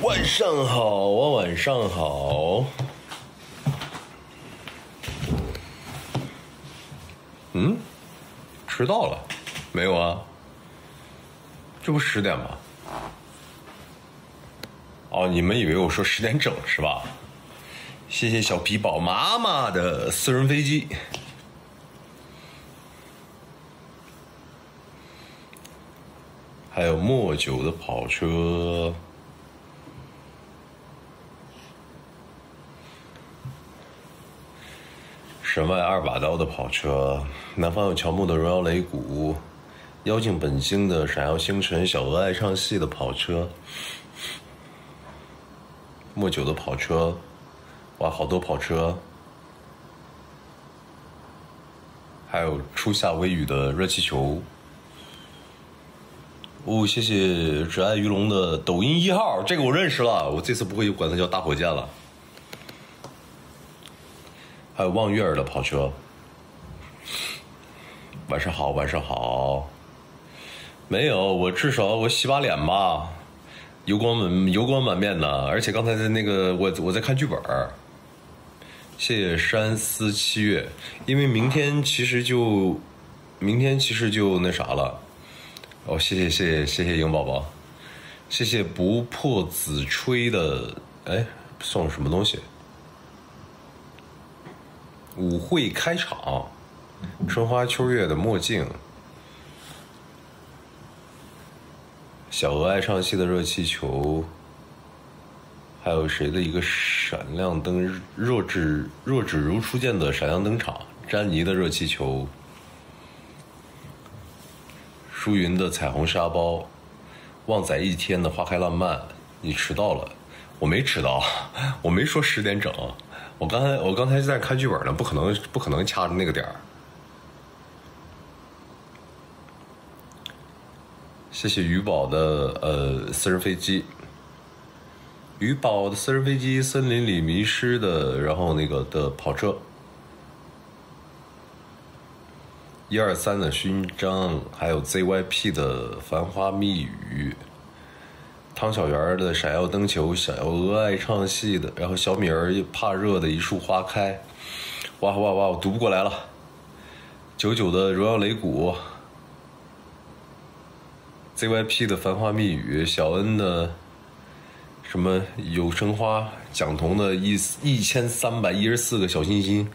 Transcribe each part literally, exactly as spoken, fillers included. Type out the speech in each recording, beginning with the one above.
晚上好啊，晚上好。嗯，迟到了？没有啊，这不十点吗？哦，你们以为我说十点整是吧？谢谢小皮宝妈妈的私人飞机。还有墨九的跑车，神外二把刀的跑车，南方有乔木的荣耀擂鼓，妖精本星的闪耀星辰，小鹅爱唱戏的跑车，墨九的跑车，哇，好多跑车，还有初夏微雨的热气球。哦，谢谢只爱鱼龙的抖音一号，这个我认识了，我这次不会管它叫大火箭了。还有望月儿的跑车，晚上好，晚上好。没有，我至少我洗把脸吧，油光满油光满面的，而且刚才在那个我我在看剧本。谢谢山思七月，因为明天其实就明天其实就那啥了。哦，谢谢谢谢谢谢颖宝宝，谢谢不破子吹的，哎，送了什么东西？舞会开场，春花秋月的墨镜，小鹅爱唱戏的热气球，还有谁的一个闪亮灯，若只若只如初见的闪亮登场，詹妮的热气球。舒云的彩虹沙包，旺仔一天的花开浪漫，你迟到了，我没迟到，我没说十点整，我刚才我刚才在看剧本呢，不可能不可能掐着那个点儿。谢谢鱼宝的呃私人飞机，鱼宝的私人飞机，森林里迷失的，然后那个的跑车。一二三的勋章，还有 Z Y P 的繁花密语，汤小圆的闪耀灯球，小鹅爱唱戏的，然后小米儿怕热的一束花开，哇哇哇，我读不过来了。九九的荣耀擂鼓 ，Z Y P 的繁花密语，小恩的什么有声花，蒋彤的一一千三百一十四个小心心。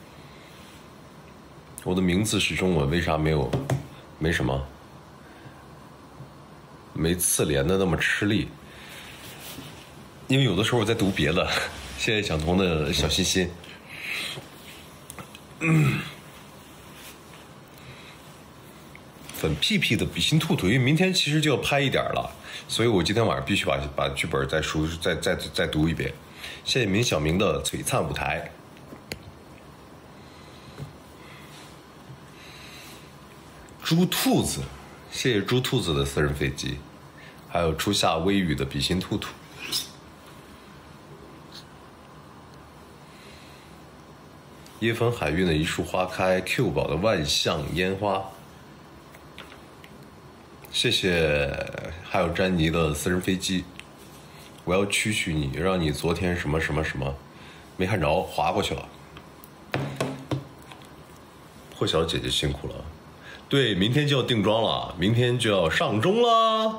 我的名字是中文，为啥没有？没什么，没次联的那么吃力。因为有的时候我在读别的。谢谢蒋彤的小心心。嗯，粉屁屁的比心兔兔，因为明天其实就要拍一点了，所以我今天晚上必须把把剧本再熟再再再读一遍。谢谢明小明的璀璨舞台。猪兔子，谢谢猪兔子的私人飞机，还有初夏微雨的比心兔兔。椰风海韵的一束花开 ，Q 宝的万象烟花。谢谢，还有詹妮的私人飞机。我要蛐蛐你，让你昨天什么什么什么没看着，划过去了。破晓姐姐辛苦了。对，明天就要定妆了，明天就要上钟了。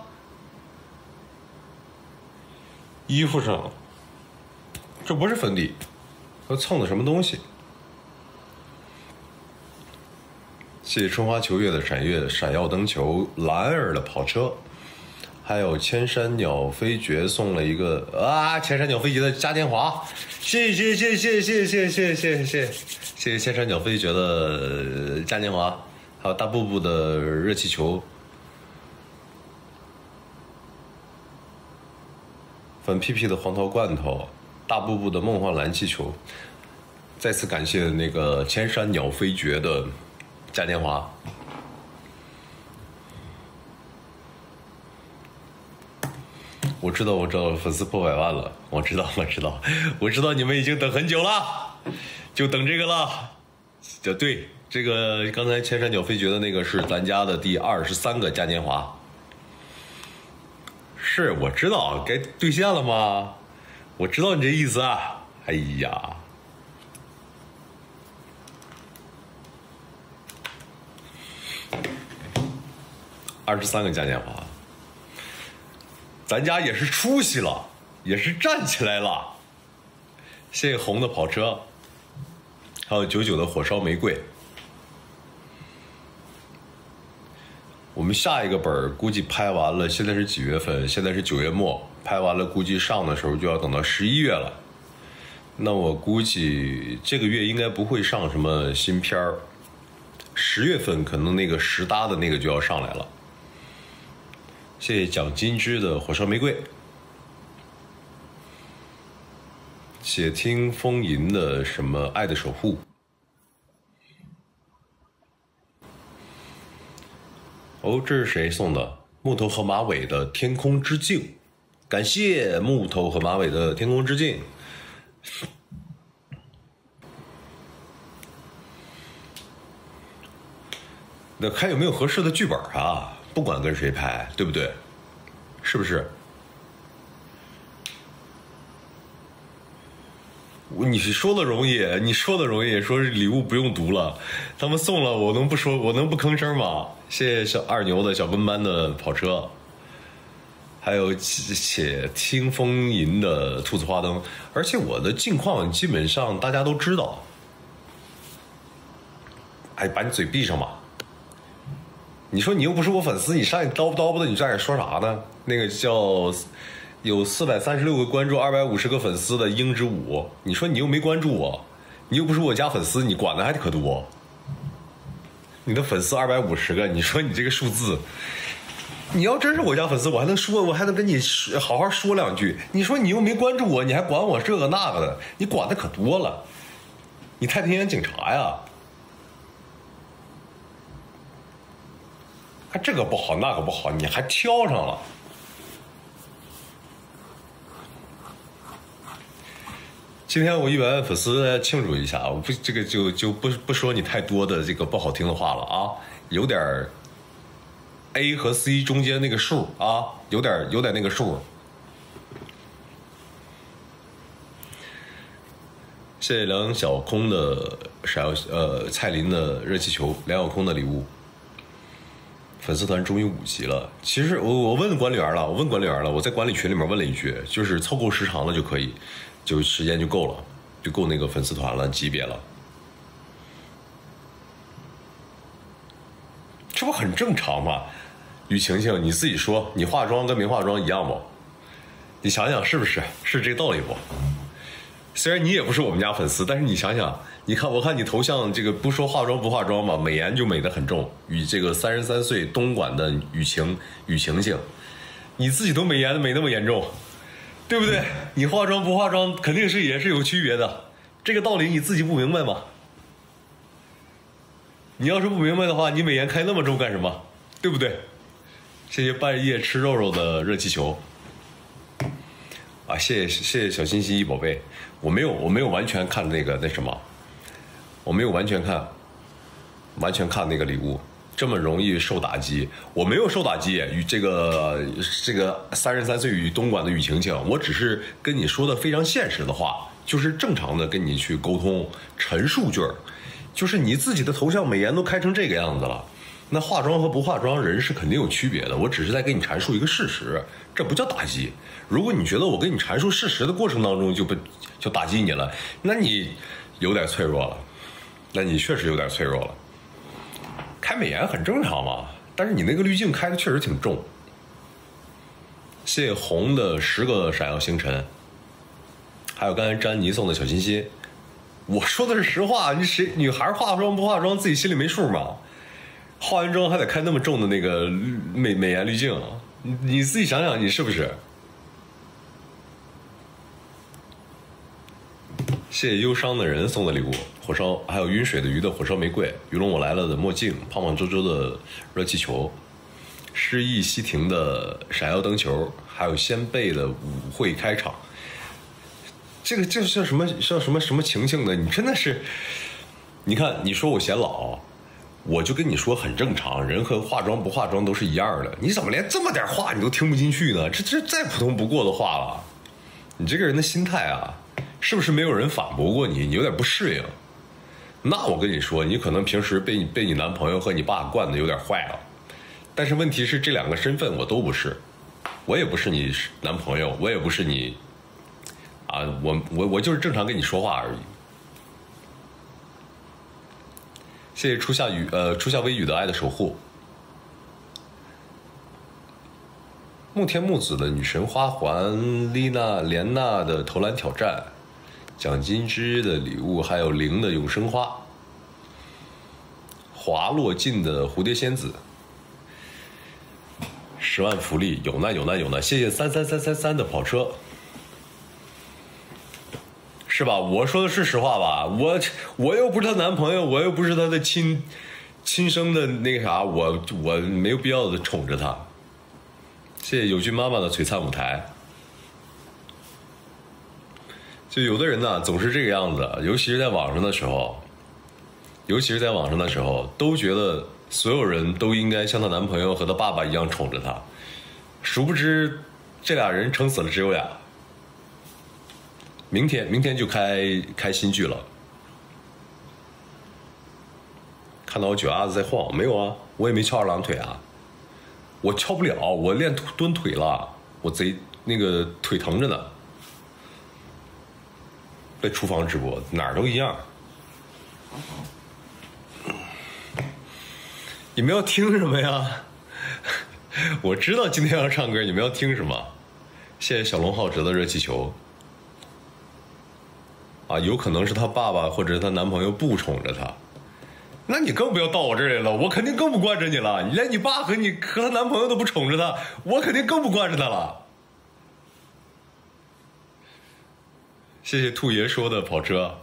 衣服上，这不是粉底，它蹭的什么东西？谢谢春花秋月的闪月闪耀灯球，兰儿的跑车，还有千山鸟飞绝送了一个啊，千山鸟飞绝的嘉年华，谢谢谢谢谢谢谢谢谢谢谢谢千山鸟飞绝的嘉年华。还有大布布的热气球，粉屁屁的黄桃罐头，大布布的梦幻蓝气球。再次感谢那个千山鸟飞绝的嘉年华。我知道，我知道，粉丝破百万了，我知道，我知道，我知道你们已经等很久了，就等这个了。就对。这个刚才千山鸟飞绝的那个是咱家的第二十三个嘉年华， 是我知道该兑现了吗？我知道你这意思啊。哎呀，二十三个嘉年华，咱家也是出息了，也是站起来了。谢谢红的跑车，还有九九的火烧玫瑰。我们下一个本儿估计拍完了，现在是几月份？现在是九月末，拍完了估计上的时候就要等到十一月了。那我估计这个月应该不会上什么新片儿，十月份可能那个实搭的那个就要上来了。谢谢蒋金枝的火烧玫瑰，谢听风吟的什么爱的守护。哦，这是谁送的？木头和马尾的天空之镜，感谢木头和马尾的天空之镜。那看有没有合适的剧本啊，不管跟谁拍，对不对？是不是？你说的容易，你说的容易，说是礼物不用读了，他们送了，我能不说，我能不吭声吗？谢谢小二牛的小奔班的跑车，还有且听风吟的兔子花灯，而且我的近况基本上大家都知道。哎，把你嘴闭上吧！你说你又不是我粉丝，你上去叨不叨不的，你在这说啥呢？那个叫有四百三十六个关注，二百五十个粉丝的英之舞，你说你又没关注我，你又不是我家粉丝，你管的还可多。你的粉丝二百五十个，你说你这个数字，你要真是我家粉丝，我还能说，我还能跟你好好说两句。你说你又没关注我，你还管我这个那个的，你管的可多了。你太平洋警察呀！还这个不好那个不好，你还挑上了。今天我一百万粉丝庆祝一下，我不这个就就不不说你太多的这个不好听的话了啊，有点 A 和 C 中间那个数啊，有点有点那个数。谢谢梁小空的小呃蔡林的热气球，梁小空的礼物。粉丝团终于五级了。其实我我问管理员了，我问管理员了，我在管理群里面问了一句，就是凑够时长了就可以，就时间就够了，就够那个粉丝团了级别了。这不很正常吗？雨晴晴，你自己说，你化妆跟没化妆一样不？你想想是不是？是这个道理不？虽然你也不是我们家粉丝，但是你想想，你看我看你头像这个不说化妆不化妆嘛，美颜就美得很重。与这个三十三岁东莞的雨晴雨晴晴，你自己都美颜的没那么严重，对不对？你化妆不化妆肯定是也是有区别的，这个道理你自己不明白吗？你要是不明白的话，你美颜开那么重干什么？对不对？谢谢半夜吃肉肉的热气球。啊，谢谢谢谢小心心意宝贝，我没有我没有完全看那个那什么，我没有完全看，完全看那个礼物，这么容易受打击，我没有受打击。与这个这个三十三岁与东莞的雨晴晴，我只是跟你说的非常现实的话，就是正常的跟你去沟通陈述句儿，就是你自己的头像美颜都开成这个样子了，那化妆和不化妆人是肯定有区别的，我只是在给你阐述一个事实，这不叫打击。如果你觉得我跟你阐述事实的过程当中就不就打击你了，那你有点脆弱了，那你确实有点脆弱了。开美颜很正常嘛，但是你那个滤镜开的确实挺重。谢谢红的十个闪耀星辰，还有刚才詹妮送的小心心。我说的是实话，你谁女孩化妆不化妆自己心里没数吗？化完妆还得开那么重的那个美美颜滤镜，你你自己想想，你是不是？谢谢忧伤的人送的礼物，火烧，还有晕水的鱼的火烧玫瑰，鱼龙我来了的墨镜，胖胖周周的热气球，诗意西亭的闪耀灯球，还有先辈的舞会开场。这个这是什么叫什么什么情形的？你真的是，你看你说我显老， 我就跟你说很正常，人和化妆不化妆都是一样的。你怎么连这么点话你都听不进去呢？这这再普通不过的话了。你这个人的心态啊，是不是没有人反驳过你？你有点不适应。那我跟你说，你可能平时被你被你男朋友和你爸惯的有点坏了。但是问题是，这两个身份我都不是，我也不是你男朋友，我也不是你。啊，我我我就是正常跟你说话而已。谢谢初夏雨呃初夏微雨的爱的守护。木天木子的女神花环，丽娜莲娜的投篮挑战，蒋金枝的礼物，还有零的永生花，滑落尽的蝴蝶仙子，十万福利有呢有呢有呢。谢谢三三三三三的跑车。是吧？我说的是实话吧？我我又不是她男朋友，我又不是她的亲亲生的那个啥，我我没有必要的宠着她。谢谢有句妈妈的璀璨舞台。就有的人呢，总是这个样子，尤其是在网上的时候，尤其是在网上的时候，都觉得所有人都应该像她男朋友和她爸爸一样宠着她，殊不知这俩人撑死了只有俩。明天明天就开开新剧了。看到我脚丫子在晃，没有啊，我也没翘二郎腿啊，我翘不了，我练蹲腿了，我贼那个腿疼着呢。在厨房直播哪儿都一样。你们要听什么呀？我知道今天要唱歌，你们要听什么？谢谢小龙浩哲的热气球。啊，有可能是她爸爸或者是她男朋友不宠着她，那你更不要到我这儿来了，我肯定更不惯着你了。你连你爸和你和她男朋友都不宠着她，我肯定更不惯着她了。谢谢兔爷说的跑车，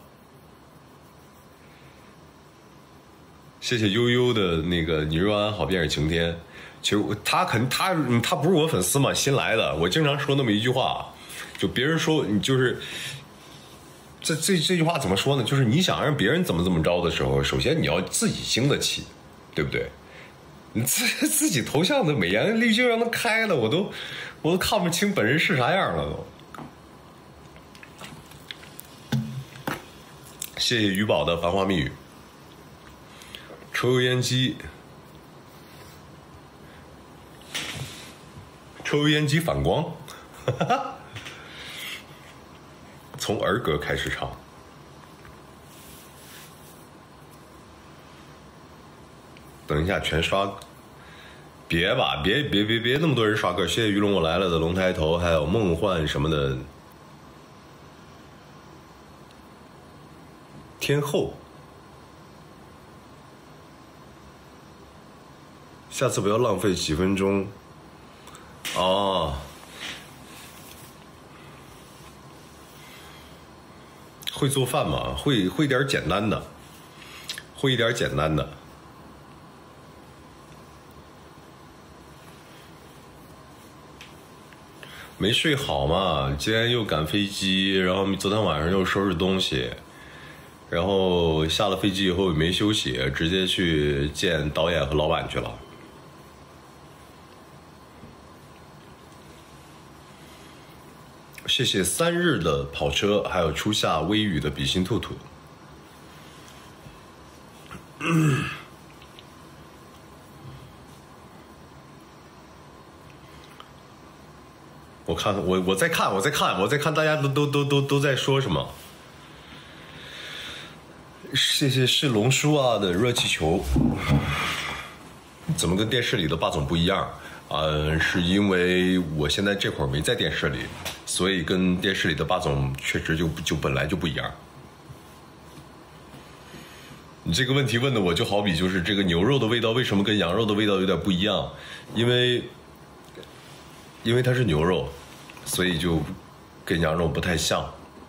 谢谢悠悠的那个你若安好便是晴天。其实他肯他他不是我粉丝嘛，新来的，我经常说那么一句话，就别人说你就是。这这这句话怎么说呢？就是你想让别人怎么怎么着的时候，首先你要自己经得起，对不对？你自自己头像的美颜滤镜让它开了，我都我都看不清本人是啥样了都。谢谢鱼宝的繁花蜜语。抽油烟机，抽油烟机反光，哈哈。从儿歌开始唱。等一下全刷，别吧，别别别别那么多人刷歌。谢谢鱼龙我来了的龙抬头，还有梦幻什么的。天后，下次不要浪费几分钟。哦。会做饭吗？会会点简单的，会一点简单的。没睡好嘛，今天又赶飞机，然后昨天晚上又收拾东西，然后下了飞机以后也没休息，直接去见导演和老板去了。谢谢三日的跑车，还有初夏微雨的比心兔兔。嗯、我看我我在看我在看我在看大家都都都都都在说什么。谢谢是龙叔啊的热气球。怎么跟电视里的霸总不一样？呃，是因为我现在这会儿没在电视里，所以跟电视里的霸总确实就就本来就不一样。你这个问题问的我就好比就是这个牛肉的味道为什么跟羊肉的味道有点不一样？因为因为它是牛肉，所以就跟羊肉不太像。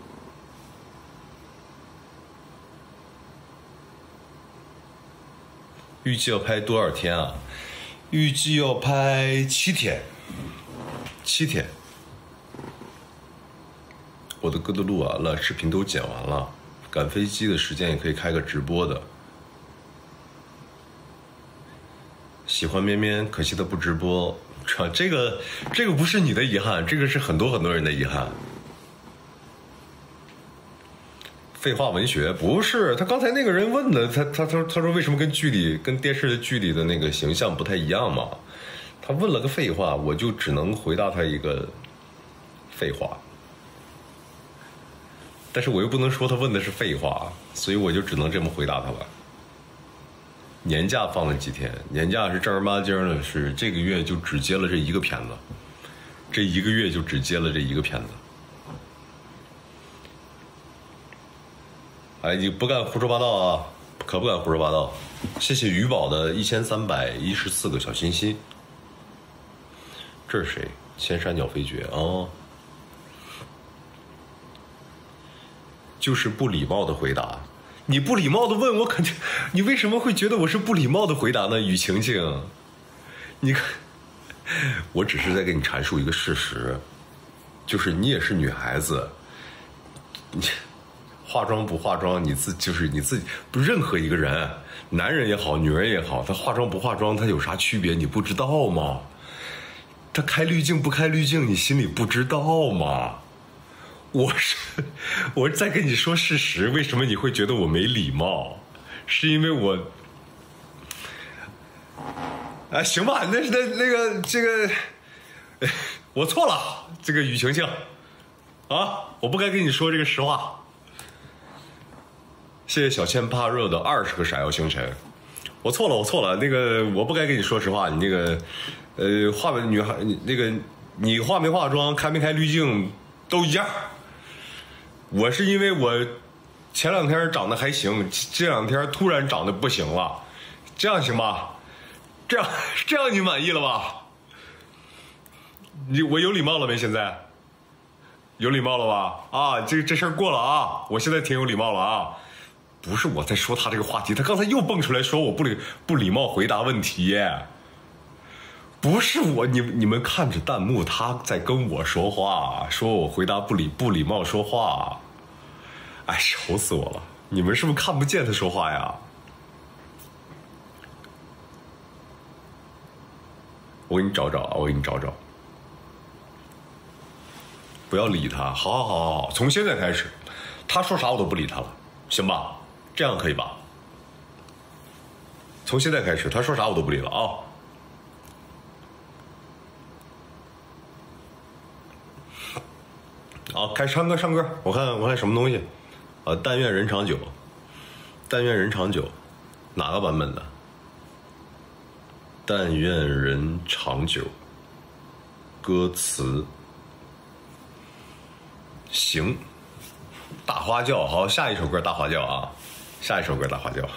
预计要拍多少天啊？预计要拍七天，七天。我的歌都录完了，视频都剪完了，赶飞机的时间也可以开个直播的。 喜欢绵绵，可惜他不直播。这个这个不是你的遗憾，这个是很多很多人的遗憾。废话文学不是他刚才那个人问的，他他他他说为什么跟剧里跟电视剧里的那个形象不太一样嘛？他问了个废话，我就只能回答他一个废话。但是我又不能说他问的是废话，所以我就只能这么回答他了。年假放了几天？年假是正儿八经的，是这个月就只接了这一个片子，这一个月就只接了这一个片子。哎，你不敢胡说八道啊！可不敢胡说八道。谢谢鱼宝的一千三百一十四个小心心。这是谁？千山鸟飞绝哦。就是不礼貌的回答。你不礼貌的问我，肯定，你为什么会觉得我是不礼貌的回答呢？雨晴晴，你看，我只是在给你阐述一个事实，就是你也是女孩子，你化妆不化妆，你自就是你自己，不任何一个人，男人也好，女人也好，他化妆不化妆，他有啥区别？你不知道吗？他开滤镜不开滤镜，你心里不知道吗？我是，我在跟你说事实，为什么你会觉得我没礼貌？是因为我，啊，行吧，那那那个这个，我错了，这个雨晴晴，啊，我不该跟你说这个实话。谢谢小倩怕热的二十个闪耀星辰，我错了，我错了，那个我不该跟你说实话，你那个，呃，化女孩，你那个你化没化妆，开没开滤镜都一样。我是因为我前两天长得还行，这两天突然长得不行了，这样行吧？这样这样你满意了吧？你我有礼貌了没？现在有礼貌了吧？啊，这这事儿过了啊！我现在挺有礼貌了啊！不是我在说他这个话题，他刚才又蹦出来说我不礼不礼貌回答问题，不是我，你你们看着弹幕，他在跟我说话，说我回答不礼不礼貌说话，哎，愁死我了！你们是不是看不见他说话呀？我给你找找啊，我给你找找。不要理他，好好好好好，从现在开始，他说啥我都不理他了，行吧？这样可以吧？从现在开始，他说啥我都不理了啊！好，开始唱歌唱歌，我看我看什么东西？啊，但愿人长久，但愿人长久，哪个版本的？但愿人长久，歌词行，大花轿，好，下一首歌大花轿啊，下一首歌大花轿。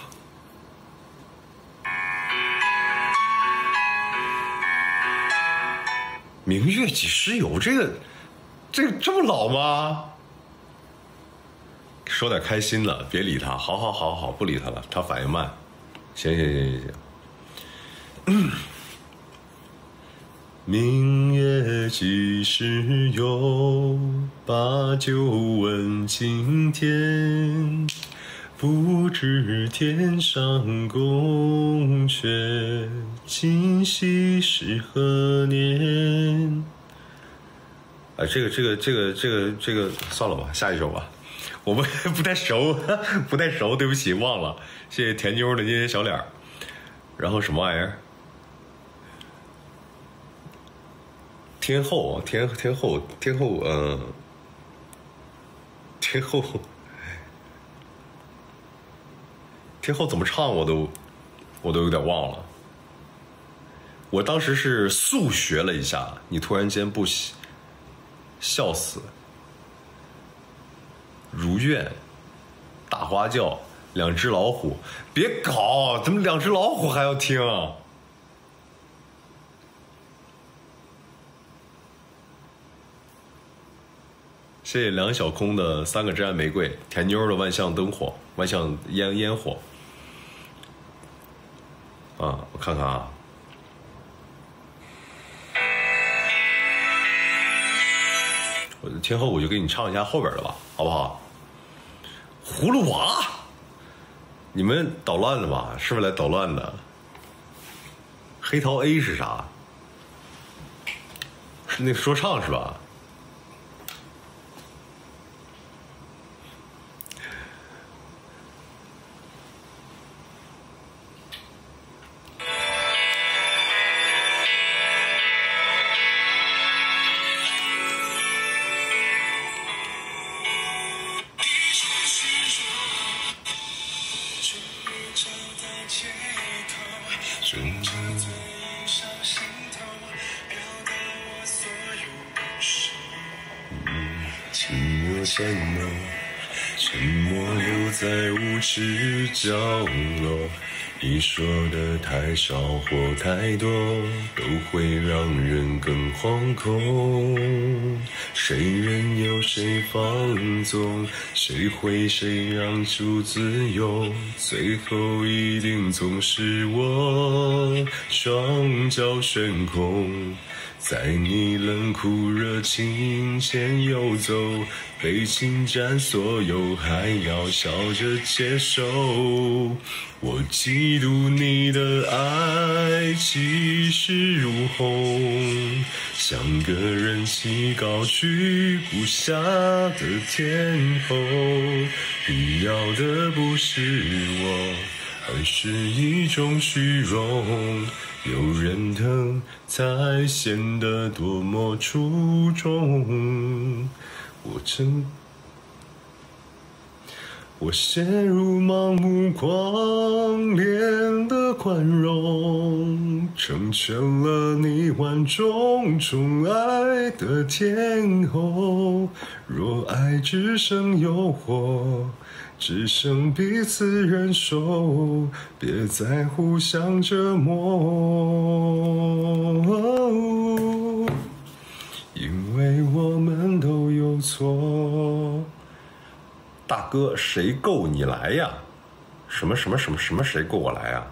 明月几时有？这个，这个这么老吗？说点开心的，别理他。好好好好，不理他了，他反应慢。行行行行行。嗯。明月几时有？把酒问青天。不知天上宫阙，今夕是何年？啊，这个这个这个这个这个算了吧，下一首吧。我不不太熟，不太熟，对不起，忘了。谢谢甜妞的捏捏小脸。然后什么玩意儿？天后，天天后，天后，嗯，天后。天后怎么唱我都我都有点忘了。我当时是速学了一下，你突然间不笑死。如愿，大花轿，两只老虎，别搞，怎么两只老虎还要听？谢谢梁小空的三个真爱玫瑰，甜妞的万象灯火，万象烟烟火。啊，我看看啊，我天后我就给你唱一下后边的吧，好不好？葫芦娃，你们捣乱的吧？是不是来捣乱的？ 黑桃 A 是啥？是那说唱是吧？ 沉默，沉默留在无耻角落。你说的太少或太多，都会让人更惶恐。谁任由谁放纵，谁会谁让出自由，最后一定总是我双脚悬空。在你冷酷热情前游走，被侵占所有，还要笑着接受。我嫉妒你的爱气势如虹，像个人气高居不下的天后。你要的不是我，而是一种虚荣。有人疼才显得多么出众。我真我陷入盲目狂恋的宽容，成全了你万种宠爱的天后。若爱只剩诱惑，只剩彼此忍受，别再互相折磨，因为我们都有错。 大哥，谁够你来呀？什么什么什么什么谁够我来呀？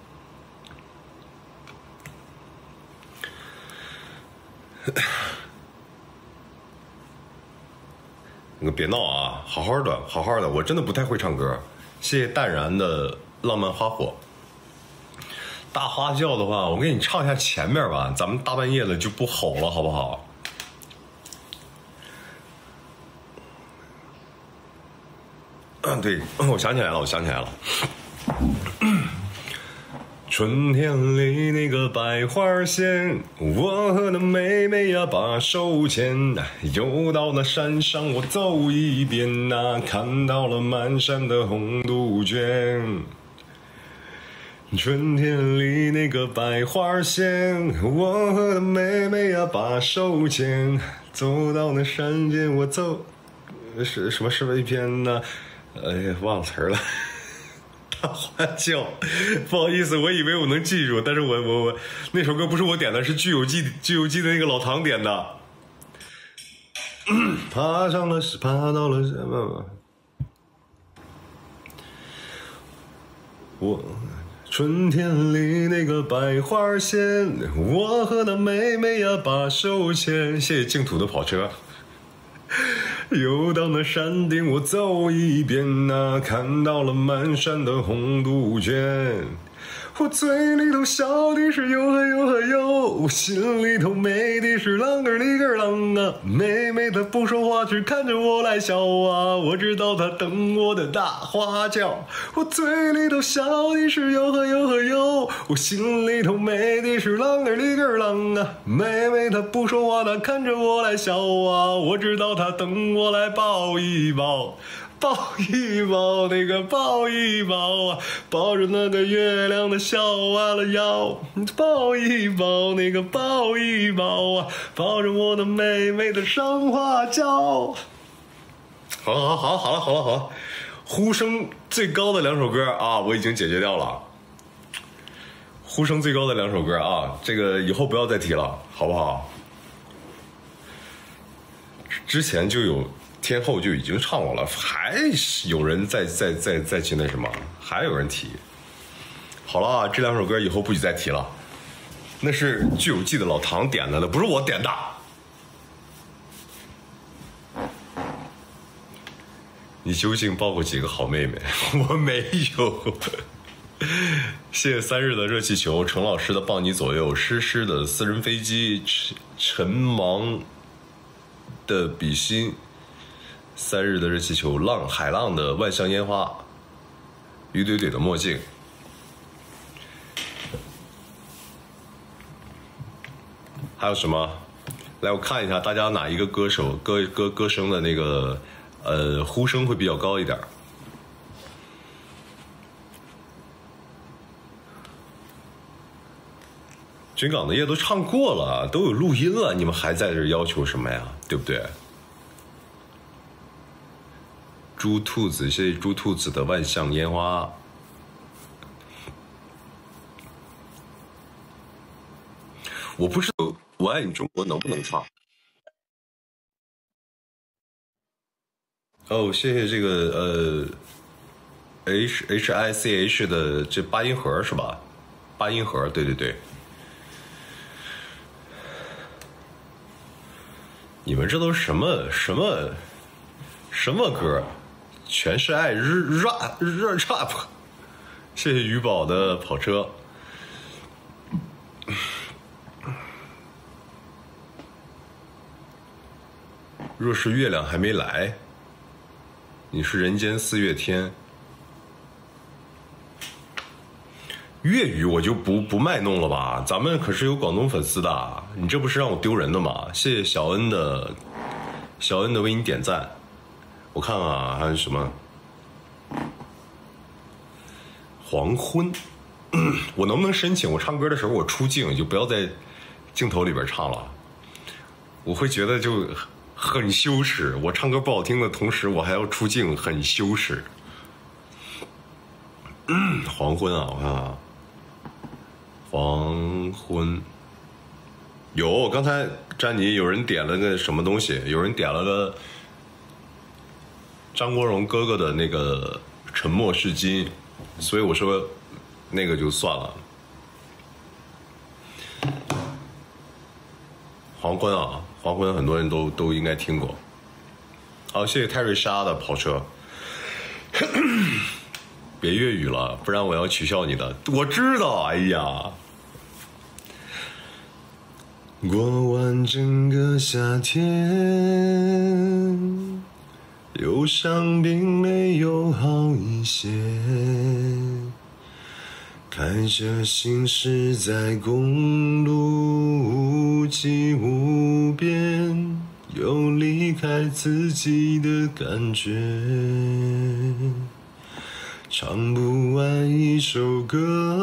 你可别闹啊！好好的，好好的，我真的不太会唱歌。谢谢淡然的浪漫花火。大花轿的话，我给你唱一下前面吧，咱们大半夜的就不吼了，好不好？嗯，对，我想起来了，我想起来了。春天里那个百花线，我和那妹妹呀把手牵，游到那山上我走一遍呐、啊，看到了满山的红杜鹃。春天里那个百花线，我和那妹妹呀把手牵，走到那山间我走，是什么是一篇呢？哎呀，忘了词儿了。大花轿，不好意思，我以为我能记住，但是我我我那首歌不是我点的，是《具有记具有记》的那个老唐点的。爬上了是爬到了什么？我春天里那个百花线，我和那妹妹呀把手牵。谢谢净土的跑车。游到那山顶我走一遍呐、啊，看到了满山的红杜鹃。我嘴里头笑的是哟呵哟呵哟，我心里头美的是啷个里个啷啊。妹妹她不说话，只看着我来笑啊，我知道她等我的大花轿。我嘴里头笑的是哟呵哟呵哟，我心里头美的是啷个里个啷啊。妹妹她不说话，她看着我来笑啊，我知道她等我来抱一抱。抱一抱那个抱一抱啊，抱着那个月亮的小弯了腰。抱一抱那个抱一抱啊，抱着我的美美的上花轿。好了好了好了好了好了好了，呼声最高的两首歌啊，我已经解决掉了。呼声最高的两首歌啊，这个以后不要再提了，好不好？之前就有。天后就已经唱过了，还是有人再再再再去那什么，还有人提。好了，这两首歌以后不许再提了，那是具有记的老唐点的了，不是我点的。你究竟抱过几个好妹妹？我没有。 谢谢三日的热气球，程老师的抱你左右，诗诗的私人飞机，陈陈芒的比心，三日的热气球，浪海浪的万象烟花，鱼怼怼的墨镜。还有什么？来，我看一下大家哪一个歌手歌歌歌声的那个呃呼声会比较高一点。军港的夜都唱过了，都有录音了，你们还在这要求什么呀？对不对？猪兔子，谢谢猪兔子的万象烟花。我不知道我爱你中国能不能唱。哦，谢谢这个呃 H H I C H 的这八音盒是吧？八音盒，对对对。你们这都什么什么什么歌？全是爱热热热 rap。谢谢鱼宝的跑车。若是月亮还没来，你是人间四月天。粤语我就不不卖弄了吧，咱们可是有广东粉丝的，你这不是让我丢人的吗？谢谢小恩的，小恩的为你点赞。我看看啊，还有什么？黄昏，我能不能申请我唱歌的时候我出镜，就不要在镜头里边唱了？我会觉得就很羞耻，我唱歌不好听的同时我还要出镜，很羞耻。嗯，黄昏啊，我看啊。黄昏，有刚才詹妮有人点了个什么东西，有人点了个张国荣哥哥的那个沉默是金，所以我说那个就算了。黄昏啊，黄昏很多人都都应该听过。好，谢谢泰瑞莎的跑车。别粤语了，不然我要取笑你的。我知道，哎呀。 过完整个夏天，忧伤并没有好一些。开着行驶在公路无际无边，有离开自己的感觉。唱不完一首歌，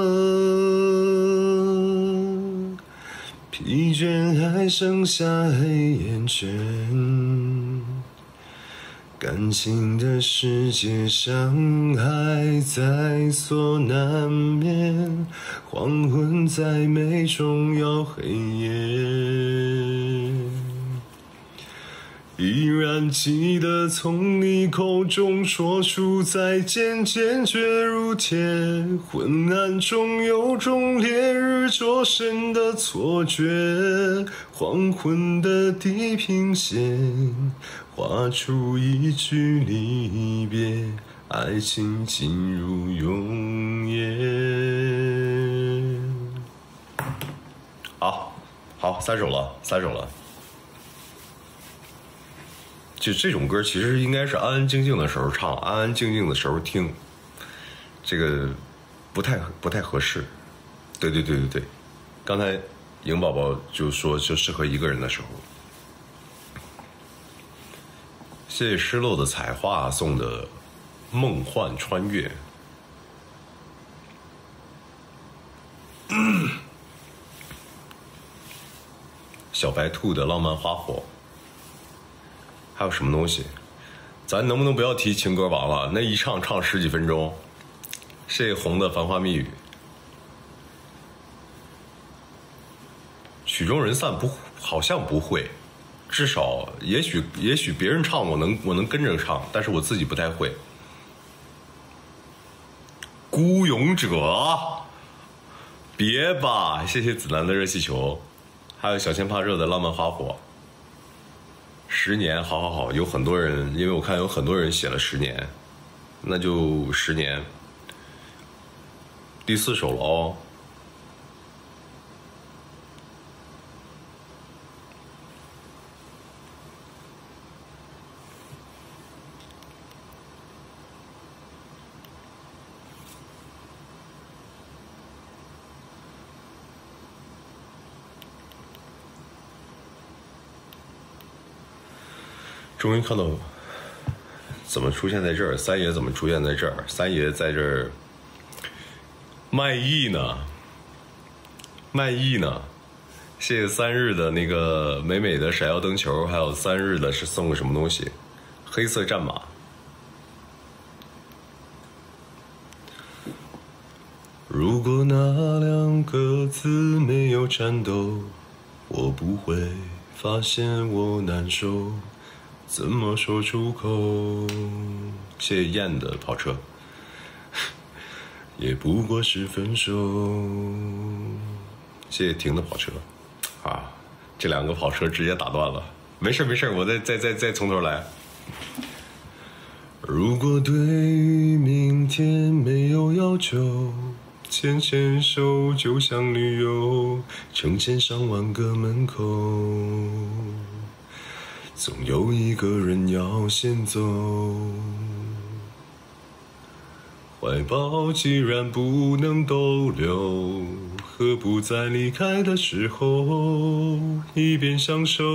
疲倦还剩下黑眼圈。感情的世界伤害在所难免，黄昏再美终要黑夜。依然记得从你口中说出再见，坚决如铁。昏暗中有种烈日灼身的错觉，黄昏的地平线画出一句离别，爱情进入永夜。 好，好，三首了，三首了。就这种歌其实应该是安安静静的时候唱，安安静静的时候听，这个不太不太合适。对对对对对，刚才颖宝宝就说就适合一个人的时候。谢谢失落的彩画送的梦幻穿越。小白兔的浪漫花火。还有什么东西？咱能不能不要提情歌王了？那一唱唱十几分钟。谢谢红的繁花蜜语。曲终人散不好像不会，至少也许也许别人唱我能我能跟着唱，但是我自己不太会。孤勇者，别吧！谢谢子楠的热气球，还有小千怕热的浪漫花火。十年，好好好，有很多人，因为我看有很多人写了十年，那就十年。 第四首了哦。终于看到怎么出现在这儿，三爷怎么出现在这儿？三爷在这儿卖艺呢，卖艺呢。谢谢三日的那个美美的闪耀灯球，还有三日的是送个什么东西？黑色战马。 如果那两个字没有颤抖，我不会发现我难受。怎么说出口？ 谢谢燕的跑车， 也不过是分手。 谢谢婷的跑车，啊，这两个跑车直接打断了。没事没事，我再再再再从头来。 如果对于明天没有要求，牵牵手就像旅游，成千上万个门口。总有一个人要先走，怀抱既然不能逗留，何不在离开的时候，一边享受，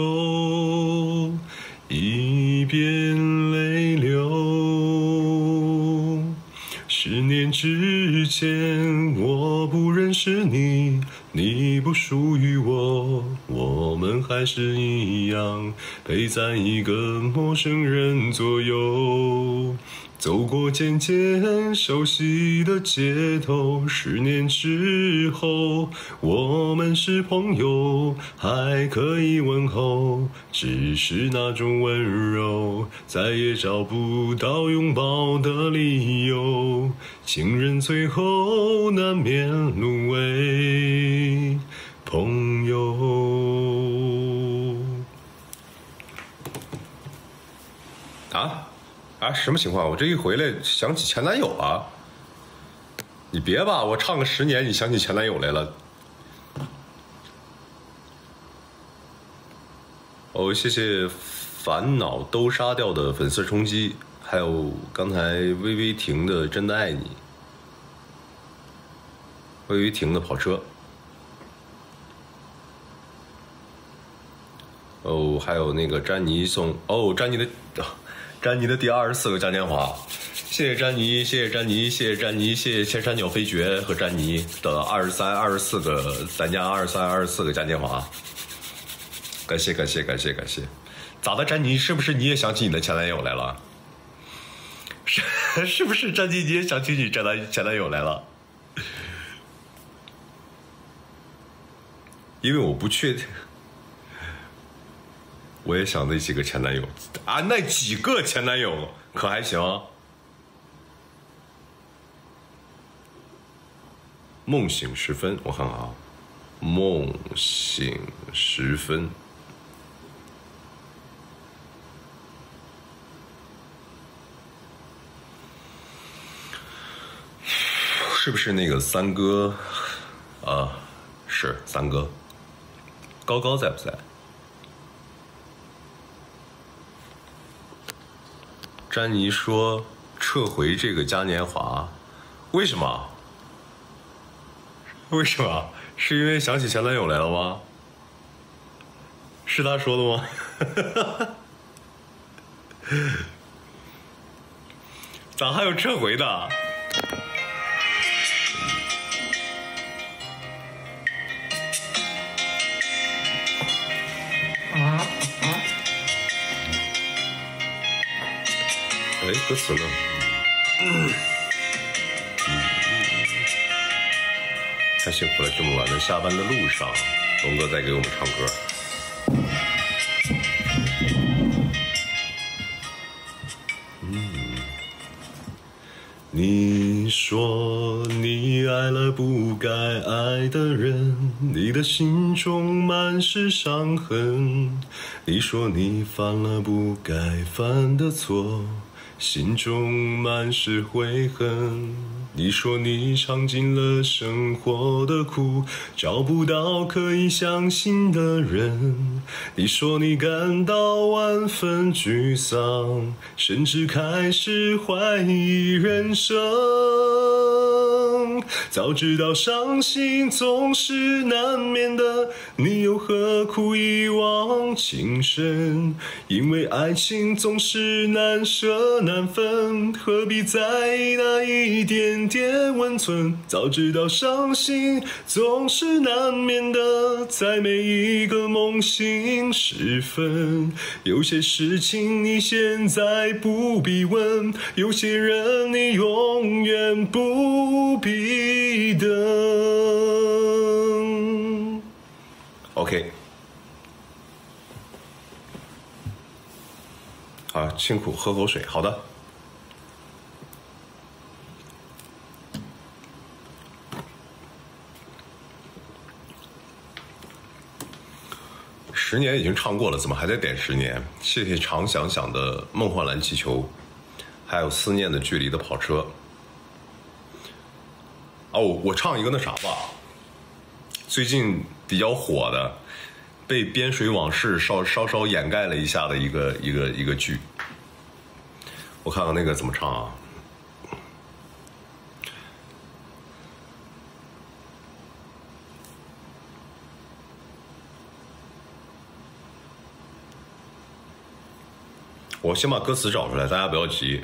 一边泪流。十年之前我不认识你，你不属于我，我们还是一样陪在一个陌生人左右，走过渐渐熟悉的街头。十年之后我们是朋友，还可以问候，只是那种温柔再也找不到拥抱的理由。情人最后难免沦为朋友。 啊啊，什么情况？我这一回来想起前男友了。你别吧，我唱个十年，你想起前男友来了。哦，谢谢烦恼都杀掉的粉丝冲击，还有刚才微微停的真的爱你，微微停的跑车。哦，还有那个詹妮送哦，詹妮的。詹妮的第二十四个嘉年华，谢谢詹妮，谢谢詹妮，谢谢詹妮，谢谢千山鸟飞绝和詹妮的二十三、二十四个，咱家二十三、二十四个嘉年华，感谢感谢感谢感谢。咋的，詹妮？是不是你也想起你的前男友来了？是是不是詹妮你也想起你前男前男友来了？因为我不确定。我也想那几个前男友啊，那几个前男友可还行。梦醒时分，我看看啊，梦醒时分，是不是那个三哥？啊，是三哥。高高在不在？詹妮说撤回这个嘉年华，为什么？为什么？是因为想起前男友来了吗？是他说的吗？咋还有撤回的？哎，歌词呢？嗯，太幸福了！这么晚的下班的路上，龙哥在给我们唱歌。嗯， 你说你爱了不该爱的人，你的心中满是伤痕。你说你犯了不该犯的错， 心中满是悔恨。你说你尝尽了生活的苦，找不到可以相信的人。你说你感到万分沮丧，甚至开始怀疑人生。早知道伤心总是难免的，你又何苦一往情深？因为爱情总是难舍难分，何必在意那一点点温存？早知道伤心总是难免的，在每一个梦醒时分。有些事情你现在不必问，有些人你永远不必等。OK， 啊，辛苦，喝口水。好的。十年已经唱过了，怎么还在点十年？谢谢常想想的梦幻蓝气球，还有思念的距离的跑车。哦，我唱一个那啥吧，最近比较火的，被《边水往事》稍稍稍掩盖了一下的一个一个一个剧，我看看那个怎么唱啊？我先把歌词找出来，大家不要急。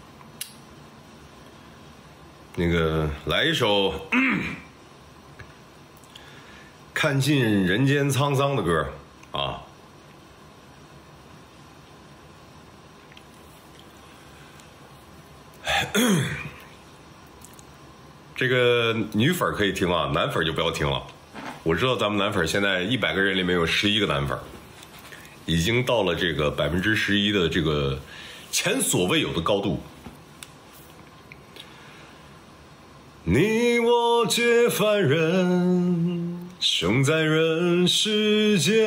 那个来一首看尽人间沧桑的歌啊。这个女粉可以听啊，男粉就不要听了。我知道咱们男粉现在一百个人里面有十一个男粉，已经到了这个百分之十一的这个前所未有的高度。你我皆凡人，生在人世间，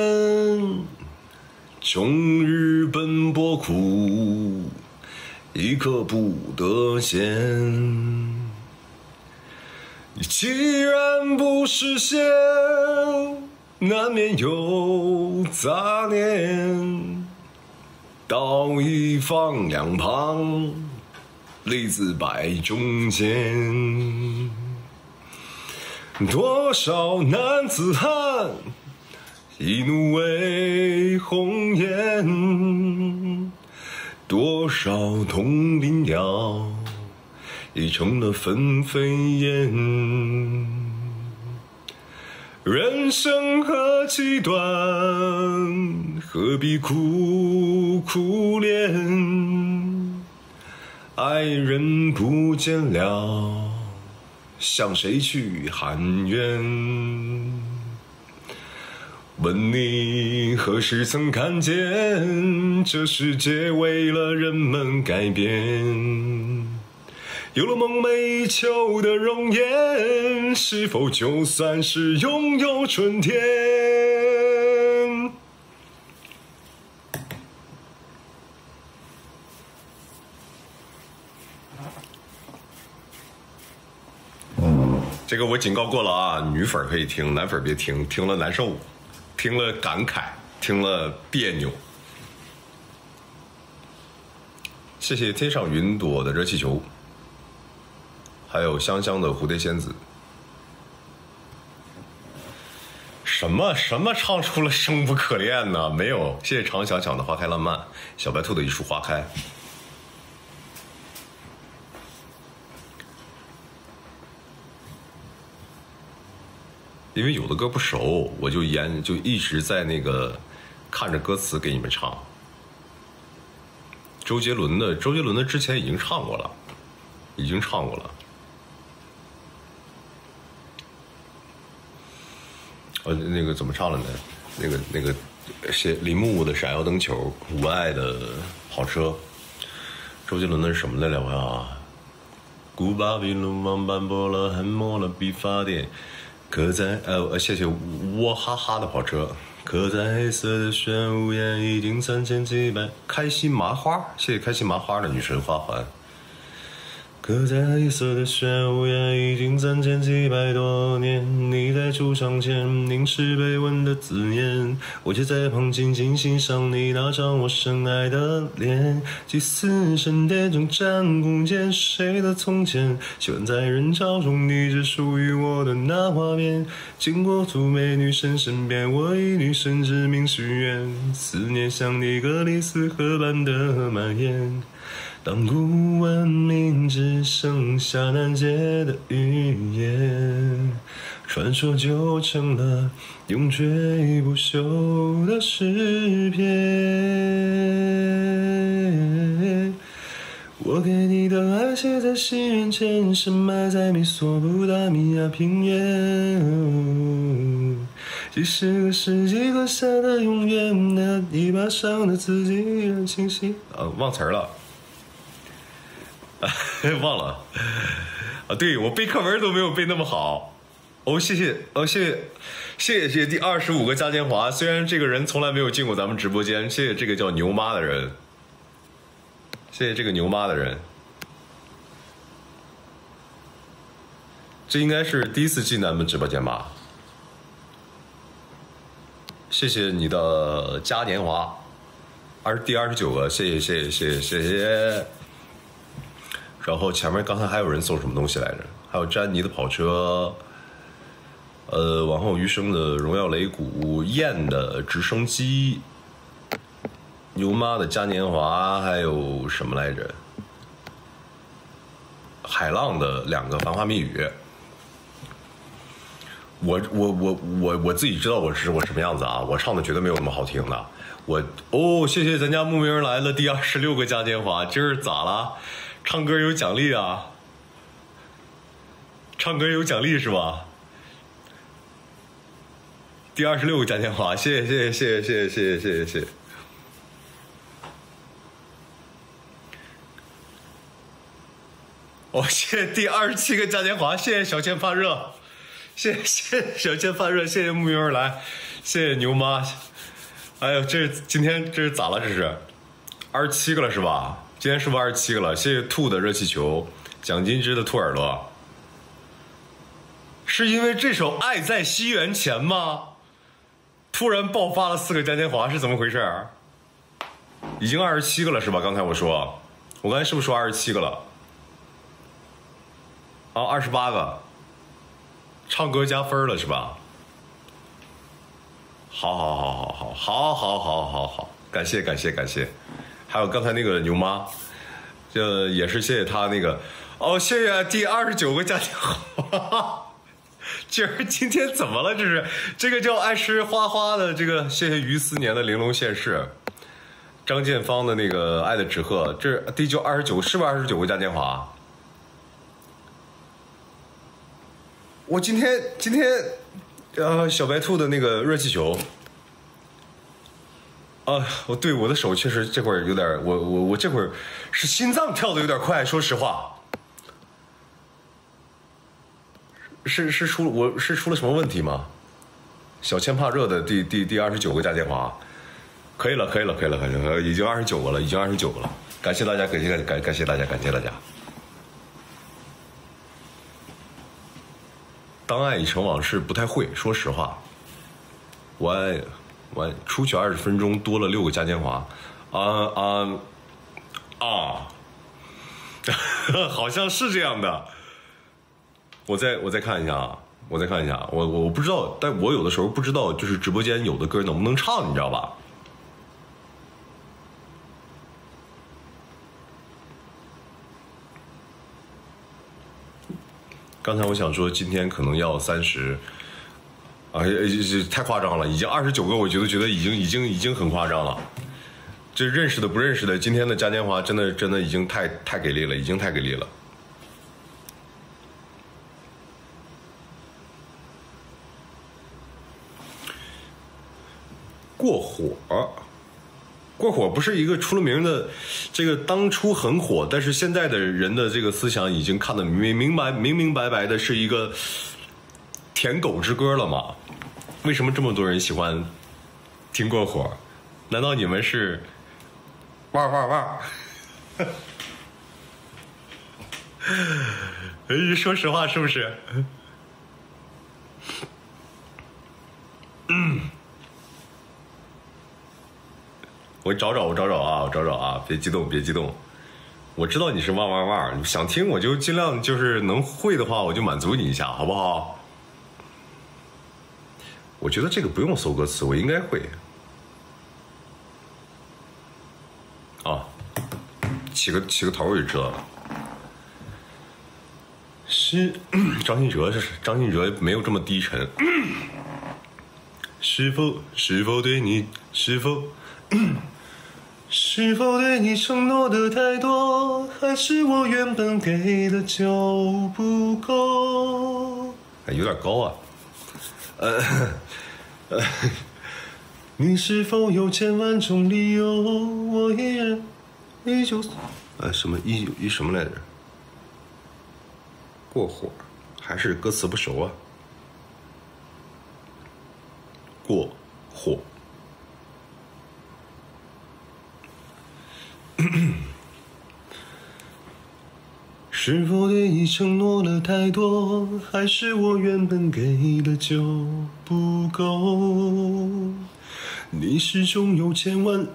终日奔波苦，一刻不得闲。既然不实现，难免有杂念，道义放两旁，利字摆中间。多少男子汉，一怒为红颜，多少同林鸟，已成了分飞燕。人生何其短，何必苦苦恋？爱人不见了，向谁去喊冤？问你何时曾看见，这世界为了人们改变？有了梦寐以求的容颜，是否就算是拥有春天？这个我警告过了啊，女粉可以听，男粉别听，听了难受，听了感慨，听了别扭。谢谢天上云朵的热气球，还有香香的蝴蝶仙子。什么什么唱出了生无可恋呢？没有。谢谢常想想的花开烂漫，小白兔的一束花开。因为有的歌不熟，我就研就一直在那个看着歌词给你们唱。周杰伦的，周杰伦的之前已经唱过了，已经唱过了。呃，那个怎么唱了呢？那个那个写李木木的闪耀灯球，无爱的跑车。周杰伦的是什么来着啊？古巴比鲁芒斑驳了，痕墨了笔法典。可在呃，谢谢窝哈哈的跑车， 刻在黑色的玄武岩已经三千几百。 开心麻花，谢谢开心麻花的女神花环。 刻在黑色的玄武岩已经三千七百多年，你在出场前凝视碑文的字眼，我却在旁静静欣赏你那张我深爱的脸。祭祀神殿中战弓箭，谁的从前？喜欢在人潮中你只属于我的那画面。经过ทุ美女神身边，我以女神之名许愿，思念像你格里斯河般的蔓延。当古文明只剩下难解的语言，传说就成了永垂不朽的诗篇。我给你的爱写在西元前，深埋在美索不达米亚平原。几十个世纪刻下的永远，那泥巴上的字迹依然清晰。 啊，忘词儿了。忘了啊！对，我背课文都没有背那么好。哦，谢谢哦，谢谢谢谢谢谢第二十五个嘉年华。虽然这个人从来没有进过咱们直播间，谢谢这个叫牛妈的人，谢谢这个牛妈的人。这应该是第一次进咱们直播间吧？谢谢你的嘉年华，二第二十九个，谢谢谢谢谢谢谢谢。然后前面刚才还有人送什么东西来着？还有詹妮的跑车，呃，往后余生的荣耀擂鼓，燕的直升机，牛妈的嘉年华，还有什么来着？海浪的两个繁花密语。我我我我我自己知道我是我什么样子啊，我唱的绝对没有那么好听的。我哦，谢谢咱家慕名而来的第二十六个嘉年华，今儿咋了？唱歌有奖励啊，唱歌有奖励是吧？第二十六个嘉年华，谢谢谢谢谢谢谢谢谢谢谢。哦，谢谢第二十七个嘉年华，谢谢小千发热，谢谢谢谢小千发热，谢谢慕名而来，谢谢牛妈。哎呦，这今天这是咋了？这是二十七个了是吧？今天是不是二十七个了？谢谢兔的热气球，蒋金枝的兔耳朵。是因为这首《爱在西元前》吗？突然爆发了四个嘉年华，是怎么回事？已经二十七个了是吧？刚才我说，我刚才是不是说二十七个了？啊，二十八个，唱歌加分了是吧？好好好好好好好好好好，感谢感谢感谢。还有刚才那个牛妈，这也是谢谢他那个哦，谢谢第二十九个嘉年华。今儿今天怎么了？这是这个叫爱吃花花的这个，谢谢于思年的玲珑现世，张建芳的那个爱的纸鹤，这第九二十九是不是二十九个嘉年华？我今天今天呃小白兔的那个热气球。啊，我对我的手确实这会儿有点，我我我这会儿是心脏跳的有点快，说实话，是是出我是出了什么问题吗？小千怕热的第第第二十九个嘉年华，可以了可以了可以了可以了，已经二十九个了，已经二十九个了，感谢大家，感谢感感谢大家，感谢大家。当爱已成往事，不太会，说实话，我爱。我出去二十分钟，多了六个嘉年华，啊啊啊！好像是这样的。我再我再看一下啊，我再看一下，我我不知道，但我有的时候不知道，就是直播间有的歌能不能唱，你知道吧？刚才我想说，今天可能要三十。啊，太夸张了！已经二十九个，我觉得觉得已经已经已经很夸张了。这认识的不认识的，今天的嘉年华真的真的已经太太给力了，已经太给力了。过火，过火不是一个出了名的，这个当初很火，但是现在的人的这个思想已经看得明明白明明白白的，是一个舔狗之歌了嘛？为什么这么多人喜欢听过火？难道你们是哇哇哇？哎，说实话是不是？嗯，我找找，我找找啊，我找找啊，别激动，别激动。我知道你是哇哇哇，想听我就尽量就是能会的话，我就满足你一下，好不好？我觉得这个不用搜歌词，我应该会。啊，起个起个头我就知道了。是张信哲，是张信哲没有这么低沉。是否是否对你是否是否对你承诺的太多，还是我原本给的就不够？哎，有点高啊。呃呃，你是否有千万种理由，我依然依旧呃什么依依什么来着？过火，还是歌词不熟啊？过火。是否对你承诺了太多，还是我原本给的就不够？你始终有千万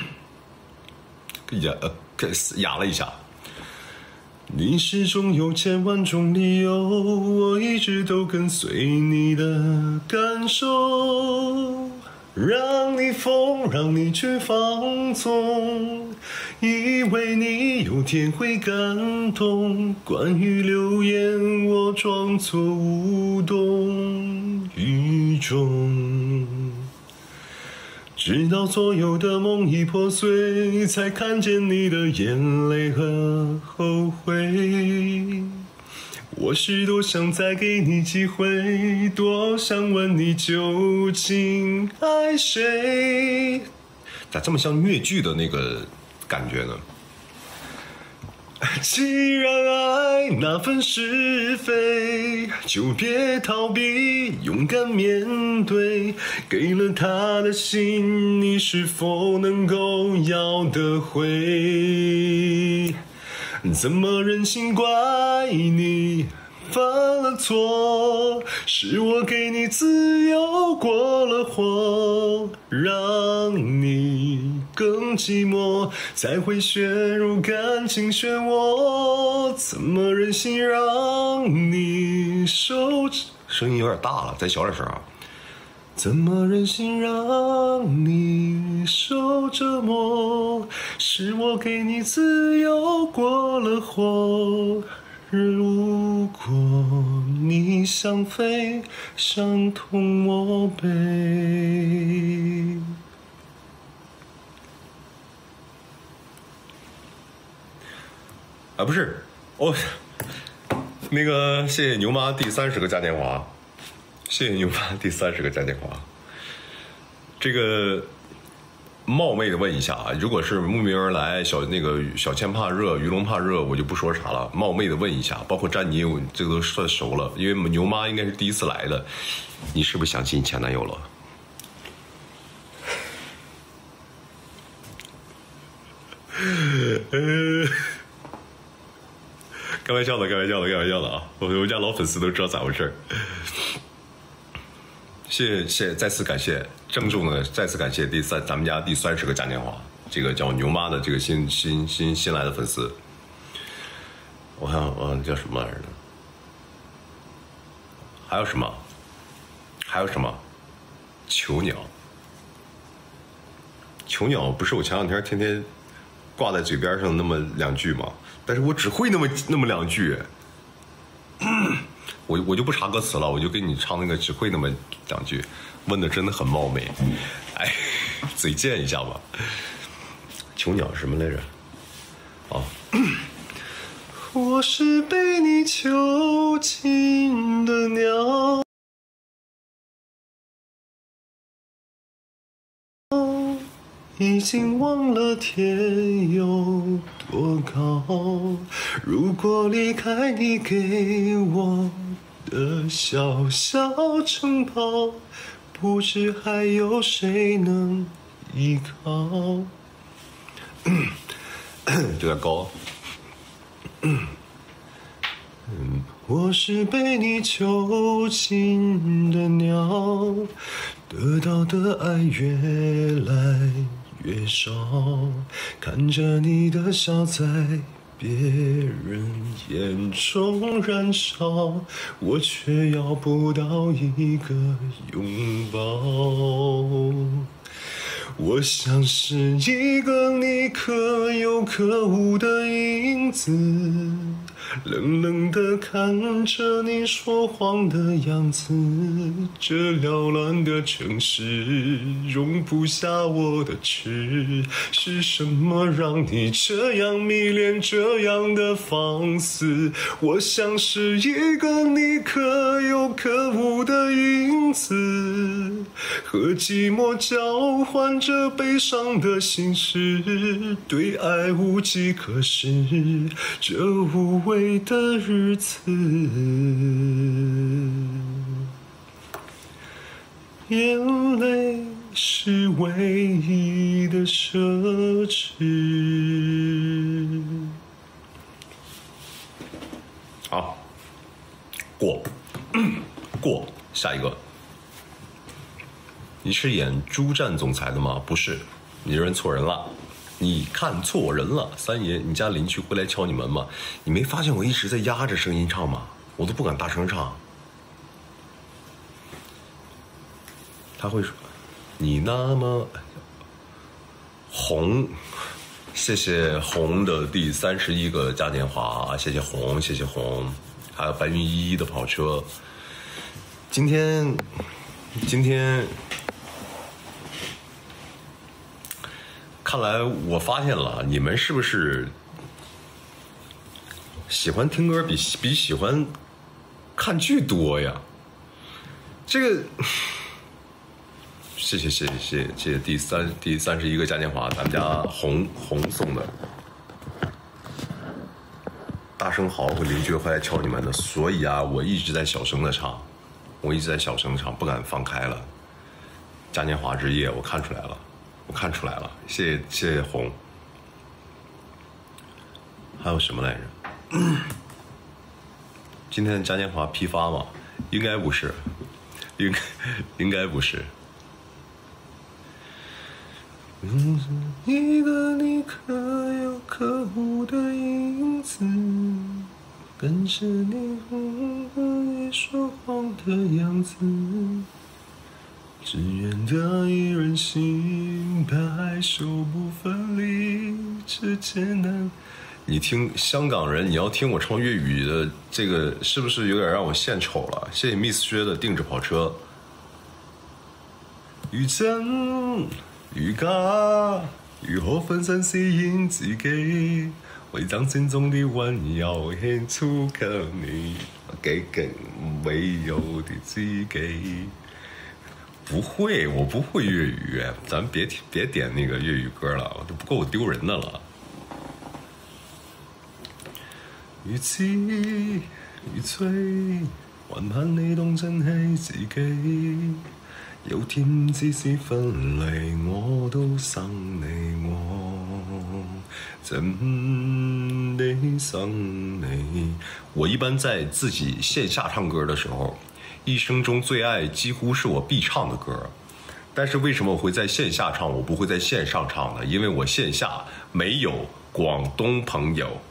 哑呃哑了一下。你始终有千万种理由，我一直都跟随你的感受，让你疯，让你去放纵，以为你有天会感动。关于流言，我装作无动于衷，直到所有的梦已破碎，才看见你的眼泪和后悔。我是多想再给你机会，多想问你究竟爱谁？咋这么像越剧的那个感觉呢？既然爱那份是非，就别逃避，勇敢面对。给了他的心，你是否能够要得回？怎么忍心怪你犯了错？是我给你自由过了火，让你更寂寞，才会陷入感情漩涡。怎么忍心让你受？声音有点大了，再小点声啊。怎么忍心让你受折磨？是我给你自由过了火。如果你想飞，伤痛我背。啊，不是，哦，那个谢谢牛妈第三十个嘉年华，谢谢牛妈第三十个嘉年华。这个冒昧的问一下啊，如果是慕名而来，小那个小千怕热，鱼龙怕热，我就不说啥了。冒昧的问一下，包括詹妮，我这个都算熟了，因为牛妈应该是第一次来的，你是不是想起你前男友了？开玩笑的，开玩笑的，开玩笑的啊！我我家老粉丝都知道咋回事。谢谢谢谢，再次感谢，郑重的再次感谢第三咱们家第三十个嘉年华，这个叫牛妈的这个新新新新来的粉丝。我看我叫什么来着？还有什么？还有什么？囚鸟。囚鸟不是我前两天天天挂在嘴边上那么两句吗？但是我只会那么那么两句。我我就不查歌词了，我就给你唱那个只会那么两句，问的真的很冒昧，哎，嘴贱一下吧。囚鸟什么来着？哦，我是被你囚禁的鸟，已经忘了天有多高。如果离开你给我的小小城堡， 不知还有谁能依靠。 有点高。 嗯，我是被你囚禁的鸟，得到的爱越来越少，看着你的笑在别人眼中燃烧，我却要不到一个拥抱。我像是一个你可有可无的影子，冷冷地看着你说谎的样子。这缭乱的城市容不下我的痴，是什么让你这样迷恋这样的放肆？我像是一个你可有可无的影子，和寂寞交换着悲伤的心事，对爱无计可施，这无味的日子。眼泪是唯一的奢侈。 好，过，过，下一个。你是演《诸战总裁》的吗？不是，你认错人了，你看错人了。三爷，你家邻居会来敲你门吗？你没发现我一直在压着声音唱吗？我都不敢大声唱。他会说，你那么红，谢谢红的第三十一个嘉年华，谢谢红，谢谢红，还有白云依依的跑车。今天，今天。看来我发现了，你们是不是喜欢听歌比比喜欢看剧多呀？这个，谢谢谢谢谢谢谢谢第三第三十一个嘉年华，咱们家红红送的。大声嚎会邻居会来敲你们的，所以啊，我一直在小声的唱，我一直在小声唱，不敢放开了。嘉年华之夜，我看出来了。我看出来了，谢谢谢谢红。还有什么来着？今天的嘉年华批发吗？应该不是，应该应该不是。 嗯，一个你可有可无的影子，跟着你你说谎的样子。只愿得一人心，白首不分离，这艰难。 你听香港人，你要听我唱粤语的，这个是不是有点让我献丑了？谢谢 Miss 薛的定制跑车。 如真如假，如何分身饰演自己？为掌聲中的溫柔獻出給你，幾勁沒有的自己。 不会，我不会粤语，咱别别点那个粤语歌了，都不够丢人的了。 如痴如醉，還盼你當真係自己。有天只是分離，我都生你我，真的生你。 我一般在自己线下唱歌的时候。一生中最爱几乎是我必唱的歌，但是为什么我会在线下唱，我不会在线上唱呢？因为我线下没有广东朋友，